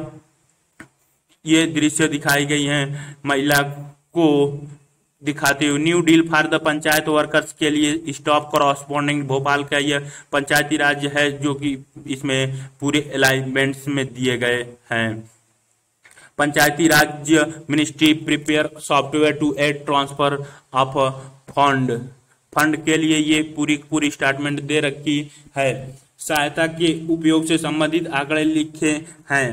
ये दृश्य दिखाई गई हैं महिला को दिखाते हुए। New deal for the panchayat workers के लिए स्टॉप कॉरस्पॉन्डिंग भोपाल का यह पंचायती राज्य है जो कि इसमें पूरे अलाइनमेंट्स में दिए गए हैं। Panchayati Rajya ministry prepare software to aid transfer of fund fund के लिए ये पूरी पूरी स्टेटमेंट दे रखी है। सहायता के उपयोग से संबंधित आंकड़े लिखे हैं।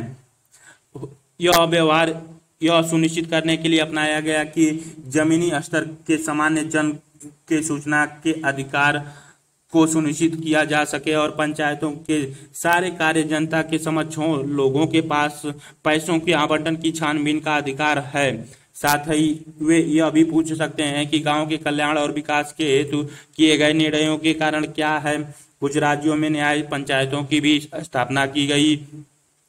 यह व्यवहार यह सुनिश्चित करने के लिए अपनाया गया कि जमीनी स्तर के सामान्य जन के सूचना के अधिकार को सुनिश्चित किया जा सके और पंचायतों के सारे कार्य जनता के समक्ष हों। लोगों के पास पैसों के आवंटन की छानबीन का अधिकार है। साथ ही वे यह भी पूछ सकते हैं कि गांव के कल्याण और विकास के हेतु किए गए निर्णयों के कारण क्या है। कुछ राज्यों में न्याय पंचायतों की भी स्थापना की गई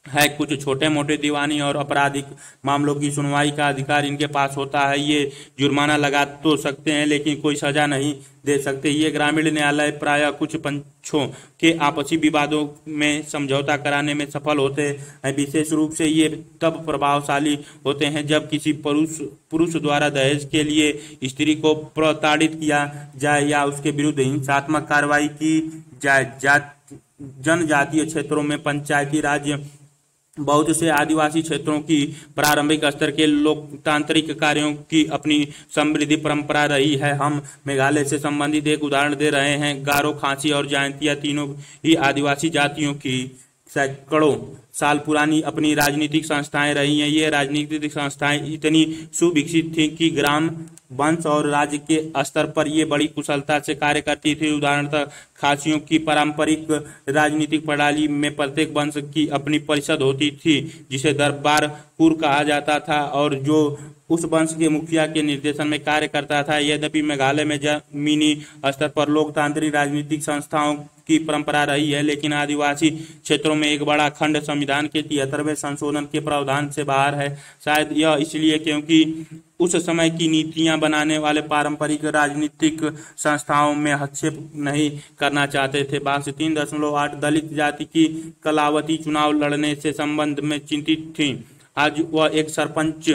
है। कुछ छोटे मोटे दीवानी और आपराधिक मामलों की सुनवाई का अधिकार इनके पास होता है। ये जुर्माना लगा तो सकते हैं लेकिन कोई सजा नहीं दे सकते। ये ग्रामीण न्यायालय प्रायः कुछ पंचों के आपसी विवादों में समझौता कराने में सफल होते हैं। विशेष रूप से ये तब प्रभावशाली होते हैं जब किसी पुरुष पुरुष द्वारा दहेज के लिए स्त्री को प्रताड़ित किया जाए या उसके विरुद्ध हिंसात्मक कार्रवाई की जाए। जात जनजातीय क्षेत्रों में पंचायती राज बहुत से आदिवासी क्षेत्रों की प्रारंभिक स्तर के लोकतांत्रिक कार्यों की अपनी समृद्धि परंपरा रही है। हम मेघालय से संबंधित एक उदाहरण दे रहे हैं। गारो, खासी और जयंतिया तीनों ही आदिवासी जातियों की सैकड़ों साल पुरानी अपनी राजनीतिक संस्थाएं रही हैं। ये राजनीतिक संस्थाएं इतनी सुविकसित थीं कि ग्राम, वंश और राज्य के स्तर पर ये बड़ी कुशलता से कार्य करती थी। उदाहरणतः खासियों की पारंपरिक राजनीतिक प्रणाली में प्रत्येक वंश की अपनी परिषद होती थी जिसे दरबार पुर कहा जाता था और जो उस वंश के मुखिया के निर्देशन में कार्य करता था। यद्यपि मेघालय में जमीनी स्तर पर लोकतांत्रिक राजनीतिक संस्थाओं की परंपरा रही है, लेकिन आदिवासी क्षेत्रों में एक बड़ा खंड संविधान के तिहत्तरवें संशोधन के प्रावधान से बाहर है। शायद यह इसलिए क्योंकि उस समय की नीतियां बनाने वाले पारंपरिक राजनीतिक संस्थाओं में हस्तक्षेप नहीं करना चाहते थे। बाक्स तीन दशमलव आठ दलित जाति की कलावती चुनाव लड़ने से संबंध में चिंतित थी। आज वह एक सरपंच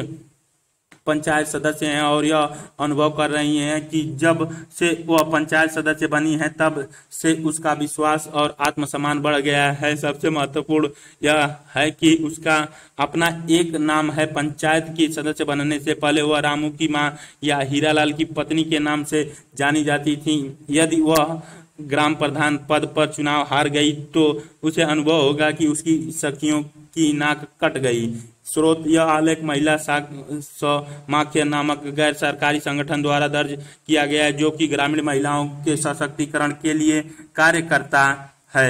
पंचायत सदस्य हैं और यह अनुभव कर रही हैं कि जब से वह पंचायत सदस्य बनी है तब से उसका विश्वास और आत्मसम्मान बढ़ गया है। सबसे महत्वपूर्ण यह है कि उसका अपना एक नाम है। पंचायत की सदस्य बनने से पहले वह रामू की मां या हीरालाल की पत्नी के नाम से जानी जाती थी। यदि वह ग्राम प्रधान पद पर चुनाव हार गई तो उसे अनुभव होगा कि उसकी सखियों की नाक कट गई। स्रोत: यह आलेख महिला समाख्य नामक गैर सरकारी संगठन द्वारा दर्ज किया गया है जो कि ग्रामीण महिलाओं के सशक्तिकरण के लिए कार्य करता है।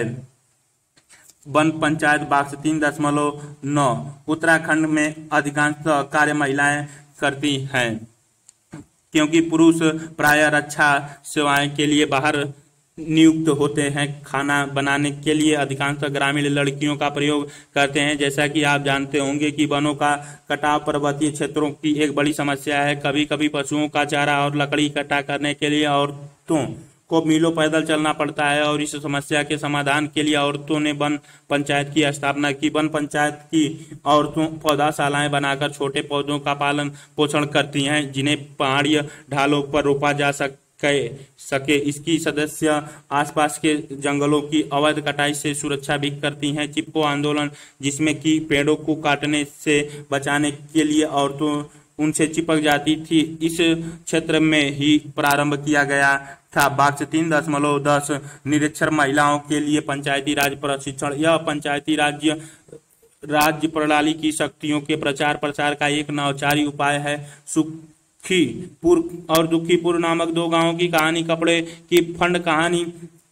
वन पंचायत बाक्स तीन दशमलव नौ उत्तराखंड में अधिकांश कार्य महिलाएं करती हैं क्योंकि पुरुष प्रायः रक्षा सेवाएं के लिए बाहर नियुक्त होते हैं। खाना बनाने के लिए अधिकांश ग्रामीण लड़कियों का प्रयोग करते हैं। जैसा कि आप जानते होंगे कि वनों का कटाव पर्वतीय क्षेत्रों की एक बड़ी समस्या है। कभी कभी पशुओं का चारा और लकड़ी इकट्ठा करने के लिए औरतों को मीलों पैदल चलना पड़ता है और इस समस्या के समाधान के लिए औरतों ने वन पंचायत की स्थापना की। वन पंचायत की औरतों पौधाशालाएं बनाकर छोटे पौधों का पालन पोषण करती हैं जिन्हें पहाड़ियों ढालों पर रोपा जा सक सके। इसकी सदस्य आसपास के जंगलों की अवैध कटाई से सुरक्षा भी करती हैं। चिपको आंदोलन, जिसमें कि पेड़ों को काटने से बचाने के लिए औरतों उनसे चिपक जाती थी, इस क्षेत्र में ही प्रारंभ किया गया था। बाक्स तीन दशमलव दस निरक्षर महिलाओं के लिए पंचायती राज प्रशिक्षण। यह पंचायती राज्य राज्य प्रणाली की शक्तियों के प्रचार प्रसार का एक नवाचारी उपाय है। सुखीपुर और दुखीपुर नामक दो गांवों की कहानी कपड़े की फंड कहानी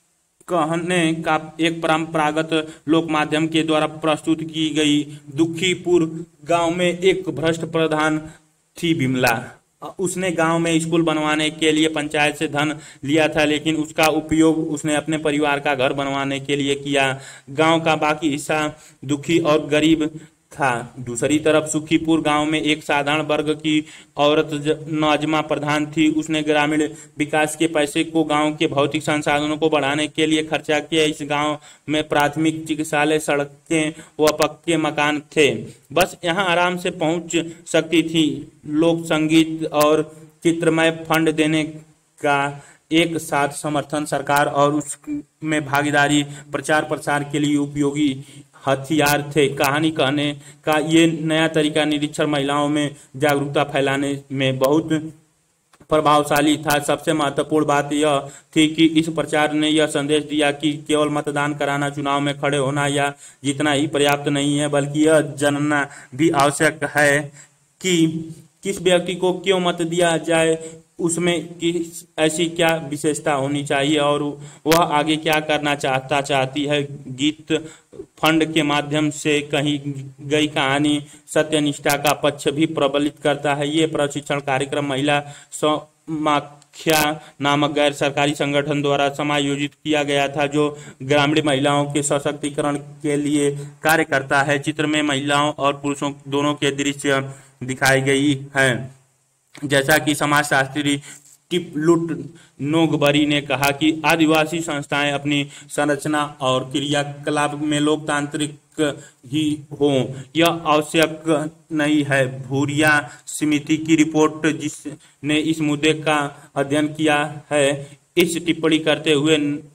कहने का एक परंपरागत लोक माध्यम के द्वारा प्रस्तुत की गई। दुखीपुर गांव में एक भ्रष्ट प्रधान थी बिमला। उसने गांव में स्कूल बनवाने के लिए पंचायत से धन लिया था, लेकिन उसका उपयोग उसने अपने परिवार का घर बनवाने के लिए किया। गांव का बाकी हिस्सा दुखी और गरीब था। दूसरी तरफ सुखीपुर गांव में एक साधारण वर्ग की औरत नाजमा प्रधान थी। उसने ग्रामीण विकास के पैसे को गांव के भौतिक संसाधनों को बढ़ाने के लिए खर्चा किया। इस गांव में प्राथमिक चिकित्सालय, सड़कें व पक्के मकान थे, बस यहां आराम से पहुंच सकती थी। लोक संगीत और चित्रमय फंड देने का एक साथ समर्थन सरकार और उसमें भागीदारी प्रचार प्रसार के लिए उपयोगी हथियार थे। कहानी कहने का ये नया तरीका निरक्षर महिलाओं में जागरूकता फैलाने में बहुत प्रभावशाली था। सबसे महत्वपूर्ण बात यह थी कि इस प्रचार ने यह संदेश दिया कि केवल मतदान कराना, चुनाव में खड़े होना या जीतना ही पर्याप्त नहीं है, बल्कि यह जानना भी आवश्यक है कि किस व्यक्ति को क्यों मत दिया जाए, उसमें किस ऐसी क्या विशेषता होनी चाहिए और वह आगे क्या करना चाहता चाहती है। गीत फंड के माध्यम से कही गई कहानी सत्यनिष्ठा का पक्ष भी प्रबलित करता है। ये प्रशिक्षण कार्यक्रम महिला समाख्य समाख्या नामक गैर सरकारी संगठन द्वारा समायोजित किया गया था, जो ग्रामीण महिलाओं के सशक्तिकरण के लिए कार्य करता है। चित्र में महिलाओं और पुरुषों दोनों के दृश्य दिखाई गई है। जैसा कि समाजशास्त्री टिप लुट नोगबरी ने कहा कि आदिवासी संस्थाएं अपनी संरचना और क्रियाकलाप में लोकतांत्रिक ही हो, यह आवश्यक नहीं है। भूरिया समिति की रिपोर्ट, जिसने इस मुद्दे का अध्ययन किया है, इस टिप्पणी करते हुए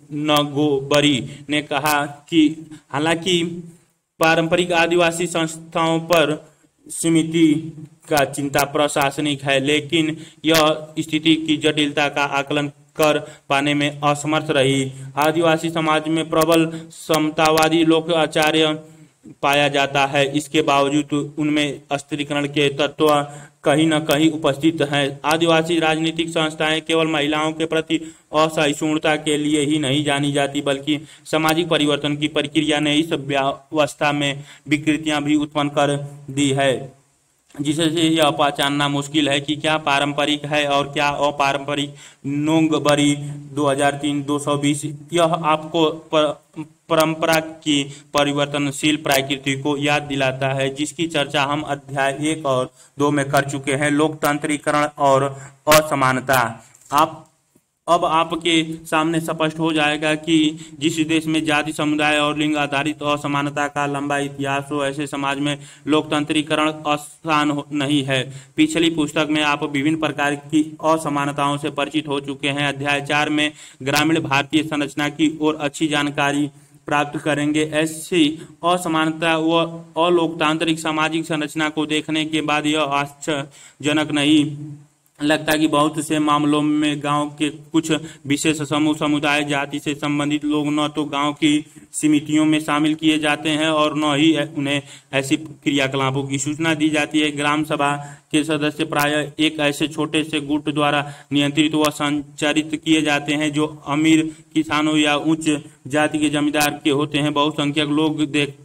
नगोबरी ने कहा कि हालांकि पारंपरिक आदिवासी संस्थाओं पर समिति का चिंता प्रशासनिक है, लेकिन यह स्थिति की जटिलता का आकलन कर पाने में असमर्थ रही। आदिवासी समाज में प्रबल समतावादी लोक आचार्य पाया जाता है, इसके बावजूद उनमें स्त्रीकरण के तत्व कहीं न कहीं उपस्थित हैं। आदिवासी राजनीतिक संस्थाएं केवल महिलाओं के प्रति असहिष्णुता के लिए ही नहीं जानी जाती, बल्कि सामाजिक परिवर्तन की प्रक्रिया ने इस व्यवस्था में विकृतियां भी उत्पन्न कर दी है, जिससे यह पहचानना मुश्किल है कि क्या पारंपरिक है और क्या अपारंपरिक। नोंगबरी दो हज़ार तीन दो सौ बीस यह आपको पर, परंपरा की परिवर्तनशील प्रकृति को याद दिलाता है, जिसकी चर्चा हम अध्याय एक और दो में कर चुके हैं। लोकतांत्रिकरण और असमानता। आप अब आपके सामने स्पष्ट हो जाएगा कि जिस देश में जाति, समुदाय और लिंग आधारित असमानता का लंबा इतिहास हो, ऐसे समाज में लोकतंत्रीकरण आसान नहीं है। पिछली पुस्तक में आप विभिन्न प्रकार की असमानताओं से परिचित हो चुके हैं। अध्याय चार में ग्रामीण भारतीय संरचना की ओर अच्छी जानकारी प्राप्त करेंगे। ऐसी असमानता व अलोकतांत्रिक सामाजिक संरचना को देखने के बाद यह आश्चर्यजनक नहीं लगता कि बहुत से मामलों में गांव के कुछ विशेष समूह, समुदाय, जाति से संबंधित लोग न तो गांव की समितियों में शामिल किए जाते हैं और न ही उन्हें ऐसी क्रियाकलापों की सूचना दी जाती है। ग्राम सभा के सदस्य प्रायः एक ऐसे छोटे से गुट द्वारा नियंत्रित व संचालित किए जाते हैं, जो अमीर किसानों या उच्च जाति के जमींदार के होते हैं। बहुसंख्यक लोग देख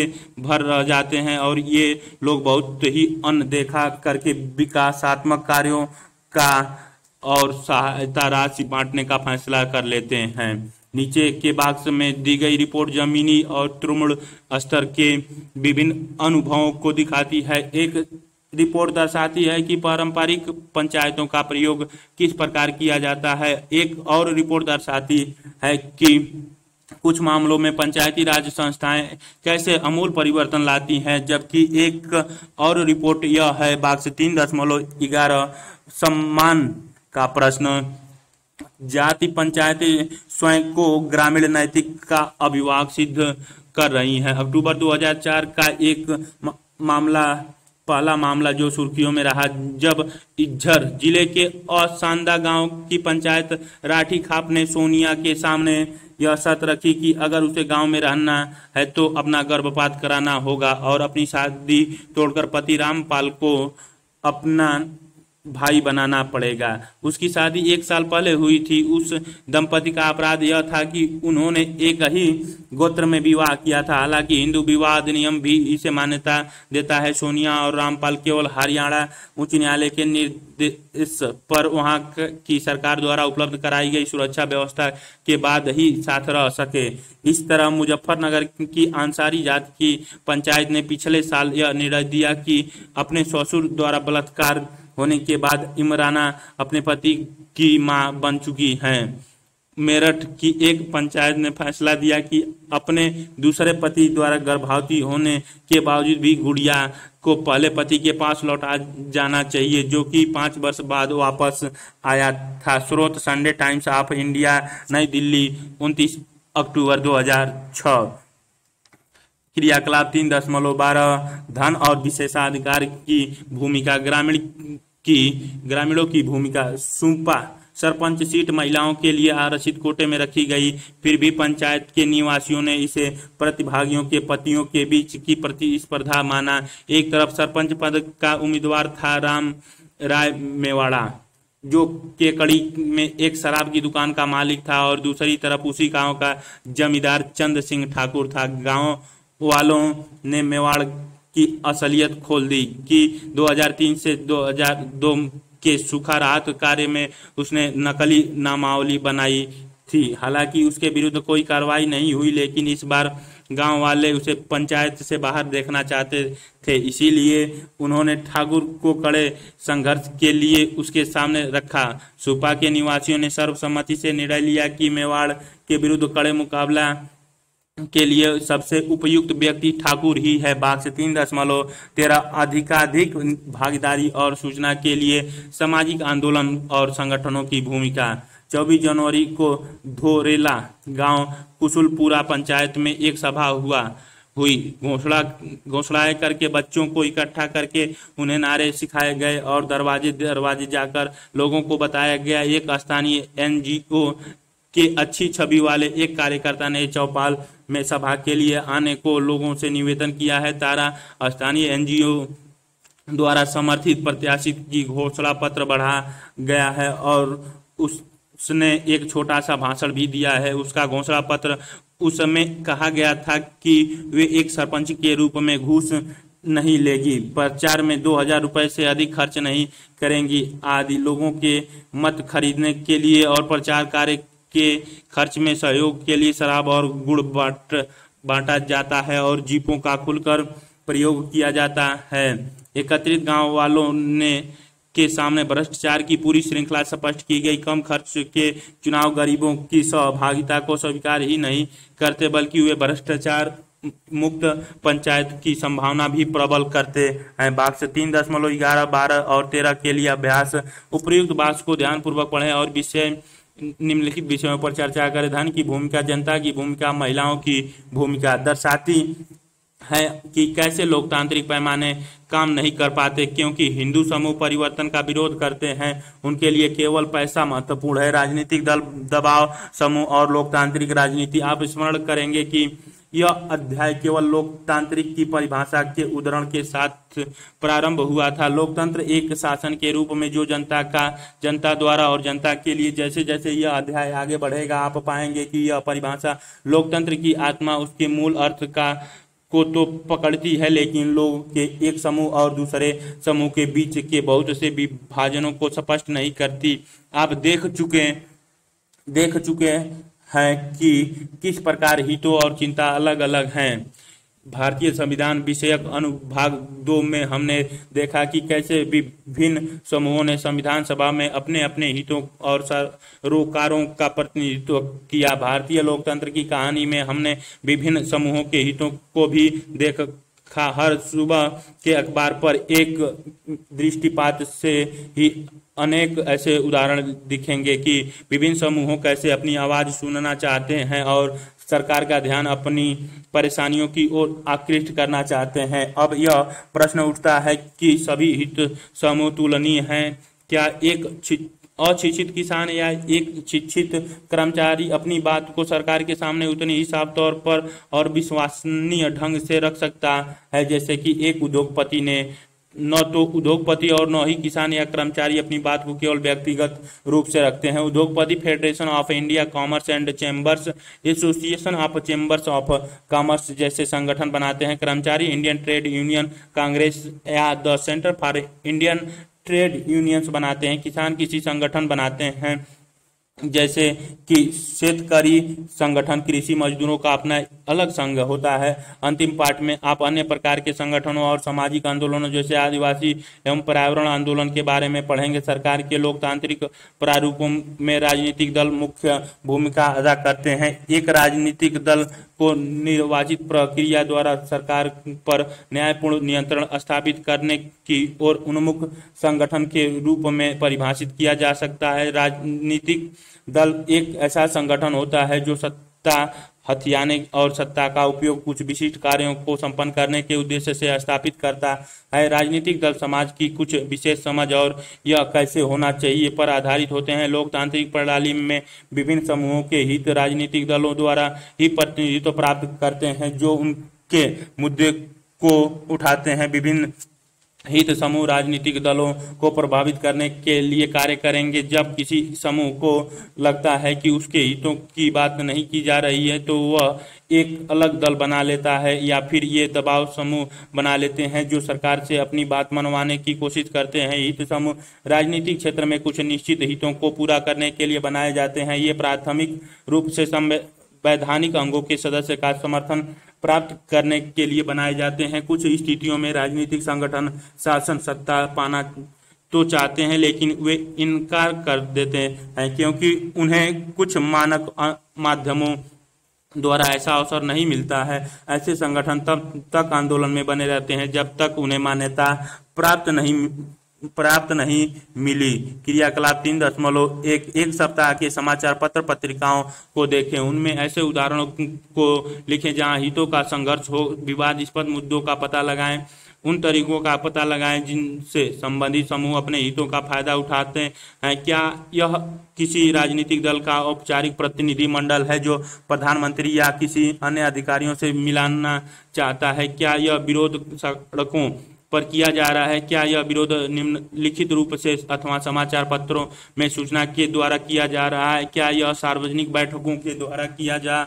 भर रह जाते हैं और ये लोग बहुत ही अनदेखा करके विकासात्मक कार्यों का और सहायता राशि बांटने का फैसला कर लेते हैं। नीचे के बॉक्स में दी गई रिपोर्ट जमीनी और तृणमूल स्तर के विभिन्न अनुभवों को दिखाती है। एक रिपोर्ट दर्शाती है कि पारंपरिक पंचायतों का प्रयोग किस प्रकार किया जाता है। एक और रिपोर्ट दर्शाती है कि कुछ मामलों में पंचायती राज संस्थाएं कैसे अमूल परिवर्तन लाती हैं, जबकि एक और रिपोर्ट यह है बॉक्स तीन दशमलव ग्यारह सम्मान का प्रश्न। जाति पंचायतें स्वयं को ग्रामीण नैतिक का अभिभावक सिद्ध कर रही हैं। अक्टूबर दो हज़ार चार का एक मामला पहला मामला जो सुर्खियों में रहा, जब इज्झर जिले के औसांदा गांव की पंचायत राठी खाप ने सोनिया के सामने यह शर्त रखी कि अगर उसे गांव में रहना है तो अपना गर्भपात कराना होगा और अपनी शादी तोड़कर पति रामपाल को अपना भाई बनाना पड़ेगा। उसकी शादी एक साल पहले हुई थी। उस दंपति का अपराध यह था कि उन्होंने एक ही गोत्र में विवाह किया था। हालांकि हिंदू विवाह अधिनियम भी इसे मान्यता देता है। सोनिया और रामपाल केवल हरियाणा उच्च न्यायालय के निर्देश पर वहां की सरकार द्वारा उपलब्ध कराई गई सुरक्षा व्यवस्था के बाद ही साथ रह सके। इस तरह मुजफ्फरनगर की अंसारी जात की पंचायत ने पिछले साल यह निर्णय दिया कि अपने ससुर द्वारा बलात्कार होने के बाद इमराना अपने पति की मां बन चुकी हैं। मेरठ की एक पंचायत ने फैसला दिया कि अपने दूसरे पति द्वारा गर्भवती होने के बावजूद भी गुड़िया को पहले पति के पास लौटा जाना चाहिए, जो कि पाँच वर्ष बाद वापस आया था। स्रोत संडे टाइम्स ऑफ इंडिया, नई दिल्ली, उनतीस अक्टूबर दो हज़ार छह। क्रियाकलाप तीन दशमलव बारह धन और विशेषाधिकार की भूमिका। ग्रामीण की ग्रामीणों की भूमिका। सुपा सरपंच सीट महिलाओं के लिए आरक्षित कोटे में रखी गई, फिर भी पंचायत के निवासियों ने इसे प्रतिभागियों के पतियों के बीच की प्रतिस्पर्धा माना। एक तरफ सरपंच पद का उम्मीदवार था राम राय मेवाड़ा, जो केकड़ी में एक शराब की दुकान का मालिक था, और दूसरी तरफ उसी गांव का जमींदार चंद सिंह ठाकुर था। गांव वालों ने मेवाड़ की असलियत खोल दी कि दो हज़ार तीन से दो हज़ार दो के सूखा राहत कार्य में उसने नकली नामावली बनाई थी। हालांकि उसके विरुद्ध कोई कार्रवाई नहीं हुई, लेकिन इस बार गांव वाले उसे पंचायत से बाहर देखना चाहते थे, इसीलिए उन्होंने ठाकुर को कड़े संघर्ष के लिए उसके सामने रखा। सुपा के निवासियों ने सर्वसम्मति से निर्णय लिया कि मेवाड़ के विरुद्ध कड़े मुकाबला के लिए सबसे उपयुक्त व्यक्ति ठाकुर ही है। बात से तीन दशमलव तेरह अधिकाधिक भागीदारी और सूचना के लिए सामाजिक आंदोलन और संगठनों की भूमिका। चौबीस जनवरी को धोरेला गांव कुसुलपुरा पंचायत में एक सभा हुआ हुई घोषणा घोषणाएं करके बच्चों को इकट्ठा करके उन्हें नारे सिखाए गए और दरवाजे दरवाजे जाकर लोगों को बताया गया। एक स्थानीय एनजीओ के अच्छी छवि वाले एक कार्यकर्ता ने चौपाल में सभा के लिए आने को लोगों से निवेदन किया है। तारा स्थानीय एनजीओ द्वारा समर्थित प्रत्याशी की घोषणा पत्र बढ़ा गया है और उसने एक छोटा सा भाषण भी दिया है। उसका घोषणा पत्र उस समय कहा गया था कि वे एक सरपंच के रूप में घूस नहीं लेगी, प्रचार में दो हजार रुपए से अधिक खर्च नहीं करेंगी आदि। लोगों के मत खरीदने के लिए और प्रचार कार्य के खर्च में सहयोग के लिए शराब और गुड़ बांट बांटा जाता है और जीपों का खुलकर प्रयोग किया जाता है। एकत्रित गांव वालों ने के सामने भ्रष्टाचार की पूरी श्रृंखला स्पष्ट की गई। कम खर्च के चुनाव गरीबों की सहभागिता को स्वीकार ही नहीं करते, बल्कि वे भ्रष्टाचार मुक्त पंचायत की संभावना भी प्रबल करते हैं। बाक्स तीन दशमलव ग्यारह बारह और तेरह के लिए अभ्यास। उपर्युक्त बाक्स को ध्यानपूर्वक पढ़ें और विषय निम्नलिखित विषयों पर चर्चा करें। धन की भूमिका, जनता की भूमिका, महिलाओं की भूमिका दर्शाती है कि कैसे लोकतांत्रिक पैमाने काम नहीं कर पाते, क्योंकि हिंदू समूह परिवर्तन का विरोध करते हैं। उनके लिए केवल पैसा महत्वपूर्ण है। राजनीतिक दल, दबाव समूह और लोकतांत्रिक राजनीति। आप स्मरण करेंगे कि यह अध्याय केवल लोकतांत्रिक की परिभाषा के उदाहरण के साथ प्रारंभ हुआ था। लोकतंत्र एक शासन के रूप में जो जनता का जनता द्वारा और जनता के लिए। जैसे जैसे यह अध्याय आगे बढ़ेगा आप पाएंगे कि यह परिभाषा लोकतंत्र की आत्मा, उसके मूल अर्थ का को तो पकड़ती है, लेकिन लोगों के एक समूह और दूसरे समूह के बीच के बहुत से विभाजनों को स्पष्ट नहीं करती। आप देख चुके देख चुके हैं कि किस प्रकार हितों और चिंता अलग अलग हैं। भारतीय संविधान विषयक अनुभाग दो में हमने देखा कि कैसे विभिन्न समूहों ने संविधान सभा में अपने अपने हितों और सरोकारों का प्रतिनिधित्व किया। भारतीय लोकतंत्र की कहानी में हमने विभिन्न समूहों के हितों को भी देखा। हर सुबह के अखबार पर एक दृष्टिपात से ही अनेक ऐसे उदाहरण दिखेंगे कि विभिन्न समूहों कैसे अपनी आवाज सुनना चाहते हैं और सरकार का ध्यान अपनी परेशानियों की ओर आकृष्ट करना चाहते हैं। अब यह प्रश्न उठता है कि सभी हित समूह तुलनीय हैं? क्या एक अशिक्षित किसान या एक शिक्षित कर्मचारी अपनी बात को सरकार के सामने उतनी ही साफ तौर पर और विश्वसनीय ढंग से रख सकता है जैसे कि एक उद्योगपति ने? न तो उद्योगपति और न ही किसान या कर्मचारी अपनी बात को केवल व्यक्तिगत रूप से रखते हैं। उद्योगपति federation of India commerce and chambers, association of chambers of commerce जैसे संगठन बनाते हैं। कर्मचारी इंडियन ट्रेड यूनियन कांग्रेस या the centre for Indian trade unions बनाते हैं। किसान किसी संगठन बनाते हैं जैसे कि शेतकारी संगठन, कृषि मजदूरों का अपना अलग संघ होता है। अंतिम पार्ट में आप अन्य प्रकार के संगठनों और सामाजिक आंदोलनों जैसे आदिवासी एवं पर्यावरण आंदोलन के बारे में पढ़ेंगे। सरकार के लोकतांत्रिक प्रारूपों में राजनीतिक दल मुख्य भूमिका अदा करते हैं। एक राजनीतिक दल को निर्वाचित प्रक्रिया द्वारा सरकार पर न्यायपूर्ण नियंत्रण स्थापित करने की ओर उन्मुख संगठन के रूप में परिभाषित किया जा सकता है। राजनीतिक दल एक ऐसा संगठन होता है जो सत्ता हथियाने और सत्ता का उपयोग कुछ विशिष्ट कार्यों को संपन्न करने के उद्देश्य से स्थापित करता है। राजनीतिक दल समाज की कुछ विशेष समझ और यह कैसे होना चाहिए पर आधारित होते हैं। लोकतांत्रिक प्रणाली में विभिन्न समूहों के हित राजनीतिक दलों द्वारा ही प्रतिनिधित्व प्राप्त करते हैं जो उनके मुद्दे को उठाते हैं। विभिन्न हित समूह राजनीतिक दलों को प्रभावित करने के लिए कार्य करेंगे। जब किसी समूह को लगता है कि उसके हितों की बात नहीं की जा रही है तो वह एक अलग दल बना लेता है या फिर ये दबाव समूह बना लेते हैं जो सरकार से अपनी बात मनवाने की कोशिश करते हैं। हित समूह राजनीतिक क्षेत्र में कुछ निश्चित हितों को पूरा करने के लिए बनाए जाते हैं। ये प्राथमिक रूप से संवैधानिक अंगों के सदस्य का समर्थन प्राप्त करने के लिए बनाए जाते हैं। कुछ स्थितियों में राजनीतिक संगठन शासन सत्ता पाना तो चाहते हैं लेकिन वे इनकार कर देते हैं क्योंकि उन्हें कुछ मानक माध्यमों द्वारा ऐसा अवसर नहीं मिलता है। ऐसे संगठन तब तक आंदोलन में बने रहते हैं जब तक उन्हें मान्यता प्राप्त नहीं प्राप्त नहीं मिली। क्रियाकलाप तीन दशमलव एक एक सप्ताह के समाचार पत्र पत्रिकाओं को देखें, उनमें ऐसे उदाहरणों को लिखें जहां हितों का संघर्ष हो। विवादास्पद मुद्दों का पता लगाएं, उन तरीकों का पता लगाएं जिनसे संबंधित समूह अपने हितों का फायदा उठाते हैं। क्या यह किसी राजनीतिक दल का औपचारिक प्रतिनिधि मंडल है जो प्रधानमंत्री या किसी अन्य अधिकारियों से मिलाना चाहता है? क्या यह विरोध सड़कों पर किया जा रहा है? क्या यह विरोध निम्नलिखित रूप से अथवा समाचार पत्रों में सूचना के द्वारा किया जा रहा है? क्या यह सार्वजनिक बैठकों के द्वारा किया जा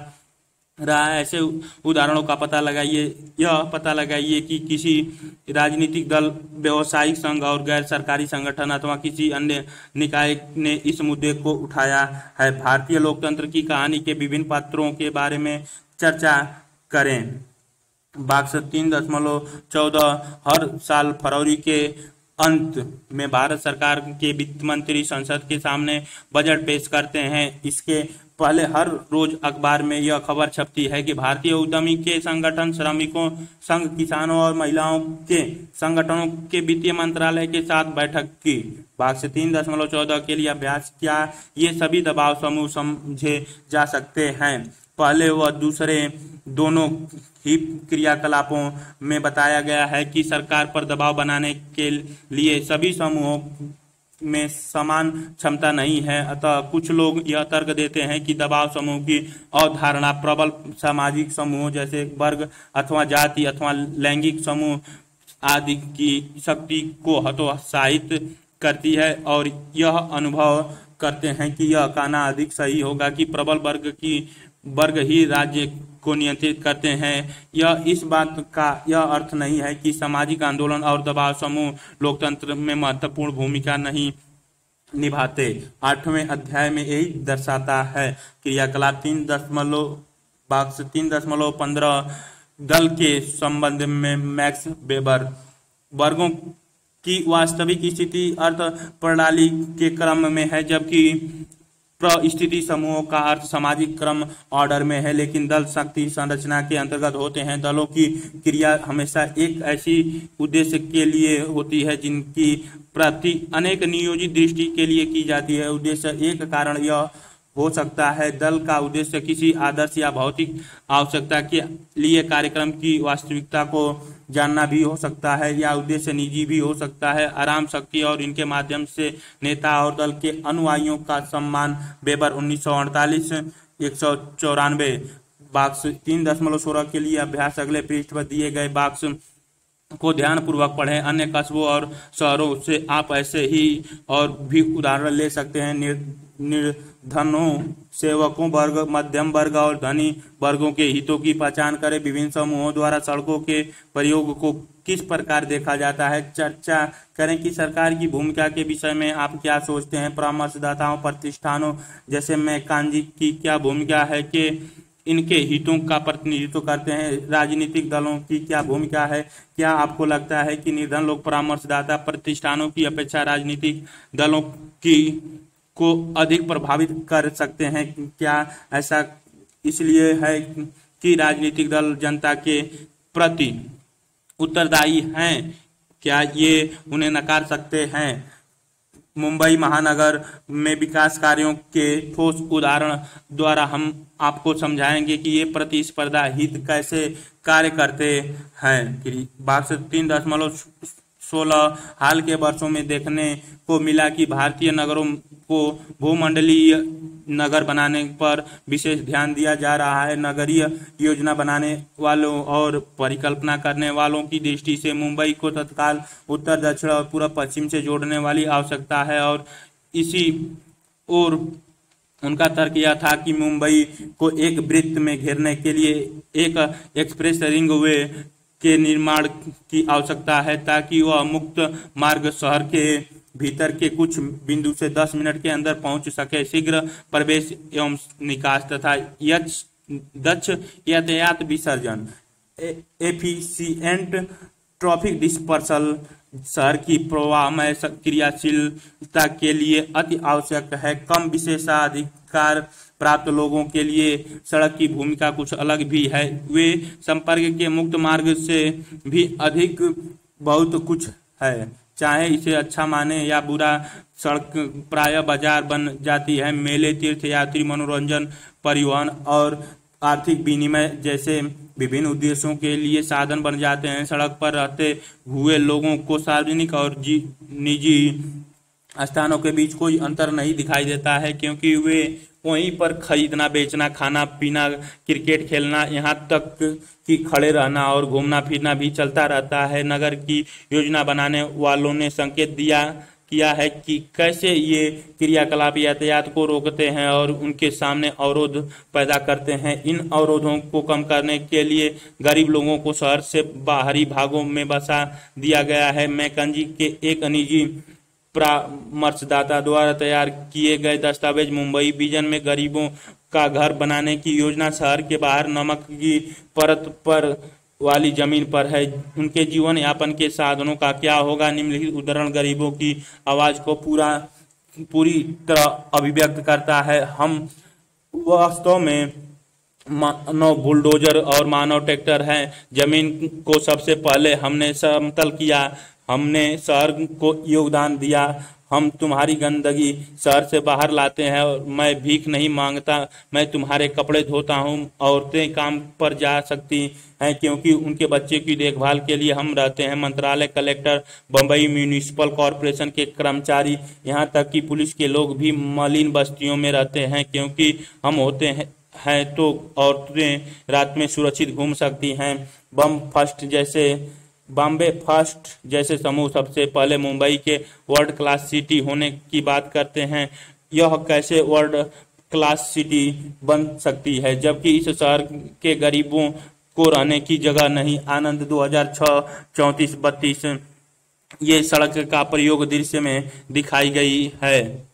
रहा है? ऐसे उदाहरणों का पता लगाइए। यह पता लगाइए कि किसी राजनीतिक दल, व्यवसायिक संघ और गैर सरकारी संगठन अथवा किसी अन्य निकाय ने इस मुद्दे को उठाया है। भारतीय लोकतंत्र की कहानी के विभिन्न पात्रों के बारे में चर्चा करें। बाक्स तीन दशमलव चौदह हर साल फरवरी के अंत में भारत सरकार के वित्त मंत्री संसद के सामने बजट पेश करते हैं। इसके पहले हर रोज अखबार में यह खबर छपती है कि भारतीय उद्यमी के संगठन, श्रमिकों संघ, किसानों और महिलाओं के संगठनों के वित्तीय मंत्रालय के साथ बैठक की। बाक्स तीन दशमलव चौदह के लिए अभ्यास। क्या ये सभी दबाव समूह समझे जा सकते हैं? पहले व दूसरे दोनों ही क्रियाकलापों में बताया गया है कि सरकार पर दबाव बनाने के लिए सभी समूहों में समान क्षमता नहीं है। अतः कुछ लोग यह तर्क देते हैं कि दबाव समूह की अवधारणा प्रबल सामाजिक समूहों जैसे वर्ग अथवा जाति अथवा लैंगिक समूह आदि की शक्ति को हतोत्साहित करती है और यह अनुभव करते हैं कि यह कहना अधिक सही होगा कि प्रबल वर्ग की वर्ग ही राज्य को नियंत्रित करते हैं। यह इस बात का यह अर्थ नहीं है कि सामाजिक आंदोलन और दबाव समूह लोकतंत्र में महत्वपूर्ण भूमिका नहीं निभाते। आठवें अध्याय में यही दर्शाता है। क्रियाकलाप तीन दशमलव बाक्स तीन दशमलव पंद्रह दल के संबंध में मैक्स वेबर। वर्गों की वास्तविक स्थिति अर्थ प्रणाली के क्रम में है जबकि प्रस्थिति समूहों का अर्थ सामाजिक क्रम ऑर्डर में है, लेकिन दल शक्ति संरचना के अंतर्गत होते हैं। दलों की क्रिया हमेशा एक ऐसी उद्देश्य के लिए होती है जिनकी प्राप्ति अनेक नियोजित दृष्टि के लिए की जाती है। उद्देश्य एक कारण यह हो सकता है, दल का उद्देश्य किसी आदर्श या भौतिक आवश्यकता के लिए कार्यक्रम की वास्तविकता को जानना भी हो सकता है, या उद्देश्य निजी भी हो सकता है, आराम, शक्ति और इनके माध्यम से नेता और दल के अनुयायियों का सम्मान। वेबर उन्नीस सौ अड़तालीस एक सौ चौरानवे। बाक्स तीन दशमलव सोलह के लिए अभ्यास। अगले पृष्ठ पर दिए गए बाक्स को ध्यानपूर्वक पढ़ें। अन्य कस्बों और शहरों से आप ऐसे ही और भी उदाहरण ले सकते हैं। निर्धनों, सेवकों वर्ग, मध्यम वर्ग और धनी वर्गों के हितों की पहचान करें। विभिन्न समूहों द्वारा सड़कों के प्रयोग को किस प्रकार देखा जाता है? चर्चा करें कि सरकार की भूमिका के विषय में आप क्या सोचते हैं। परामर्शदाताओं, प्रतिष्ठानों जैसे मैकांजी की क्या भूमिका है कि इनके हितों का प्रतिनिधित्व करते हैं? राजनीतिक दलों की क्या भूमिका है? क्या आपको लगता है कि निर्धन लोग परामर्शदाता प्रतिष्ठानों की अपेक्षा राजनीतिक दलों की को अधिक प्रभावित कर सकते हैं? क्या ऐसा इसलिए है कि राजनीतिक दल जनता के प्रति उत्तरदायी हैं? क्या ये उन्हें नकार सकते हैं? मुंबई महानगर में विकास कार्यों के ठोस उदाहरण द्वारा हम आपको समझाएंगे कि ये प्रतिस्पर्धा हित कैसे कार्य करते हैं। बाक्स तीन दशमलव सोलह हाल के वर्षों में देखने को मिला कि भारतीय नगरों को भूमंडलीय नगर बनाने पर विशेष ध्यान दिया जा रहा है। नगरीय योजना बनाने वालों और परिकल्पना करने वालों की दृष्टि से मुंबई को तत्काल उत्तर दक्षिण और पूर्व पश्चिम से जोड़ने वाली आवश्यकता है और इसी और उनका तर्क यह था कि मुंबई को एक वृत्त में घेरने के लिए एक एक्सप्रेस रिंग वे के निर्माण की आवश्यकता है ताकि वह मुक्त मार्ग शहर के भीतर के कुछ बिंदु से दस मिनट के अंदर पहुंच सके। शीघ्र प्रवेश एवं निकास तथा यक्ष दक्ष यातायात विसर्जन एफिशिएंट ट्रैफिक डिस्पर्सल शहर की प्रवाहमय क्रियाशीलता के लिए अति आवश्यक है। कम विशेषाधिकार प्राप्त लोगों के लिए सड़क की भूमिका कुछ अलग भी है। वे संपर्क के मुक्त मार्ग से भी अधिक बहुत कुछ है, चाहे इसे अच्छा माने या बुरा। सड़क प्रायः बाजार बन जाती है। मेले, तीर्थ यात्री, मनोरंजन, परिवहन और आर्थिक विनिमय जैसे विभिन्न उद्देश्यों के लिए साधन बन जाते हैं। सड़क पर रहते हुए लोगों को सार्वजनिक और निजी स्थानों के बीच कोई अंतर नहीं दिखाई देता है, क्योंकि वे वहीं पर खरीदना, बेचना, खाना पीना, क्रिकेट खेलना, यहाँ तक कि खड़े रहना और घूमना फिरना भी चलता रहता है। नगर की योजना बनाने वालों ने संकेत दिया किया है कि कैसे ये क्रियाकलाप यातायात को रोकते हैं और उनके सामने अवरोध पैदा करते हैं। इन अवरोधों को कम करने के लिए गरीब लोगों को शहर से बाहरी भागों में बसा दिया गया है। मैकेंजी के एक निजी परामर्शदाता द्वारा तैयार किए गए दस्तावेज मुंबई विजन में गरीबों का घर बनाने की योजना शहर के बाहर नमक की परत पर वाली जमीन पर है। उनके जीवन यापन के साधनों का क्या होगा? निम्नलिखित उदाहरण गरीबों की आवाज को पूरा पूरी तरह अभिव्यक्त करता है। हम वास्तव में मानव बुलडोजर और मानव ट्रैक्टर हैं। जमीन को सबसे पहले हमने समतल किया, हमने शहर को योगदान दिया। हम तुम्हारी गंदगी शहर से बाहर लाते हैं और मैं भीख नहीं मांगता, मैं तुम्हारे कपड़े धोता हूँ। औरतें काम पर जा सकती हैं क्योंकि उनके बच्चे की देखभाल के लिए हम रहते हैं। मंत्रालय, कलेक्टर, बम्बई म्यूनिसिपल कॉरपोरेशन के कर्मचारी, यहाँ तक कि पुलिस के लोग भी मलिन बस्तियों में रहते हैं क्योंकि हम होते हैं हैं तो औरतें रात में सुरक्षित घूम सकती हैं। बम फर्स्ट जैसे बॉम्बे फर्स्ट जैसे समूह सबसे पहले मुंबई के वर्ल्ड क्लास सिटी होने की बात करते हैं। यह कैसे वर्ल्ड क्लास सिटी बन सकती है जबकि इस शहर के गरीबों को रहने की जगह नहीं? आनंद दो हज़ार छह चौंतीस बत्तीस ये सड़क का प्रयोग दृश्य में दिखाई गई है।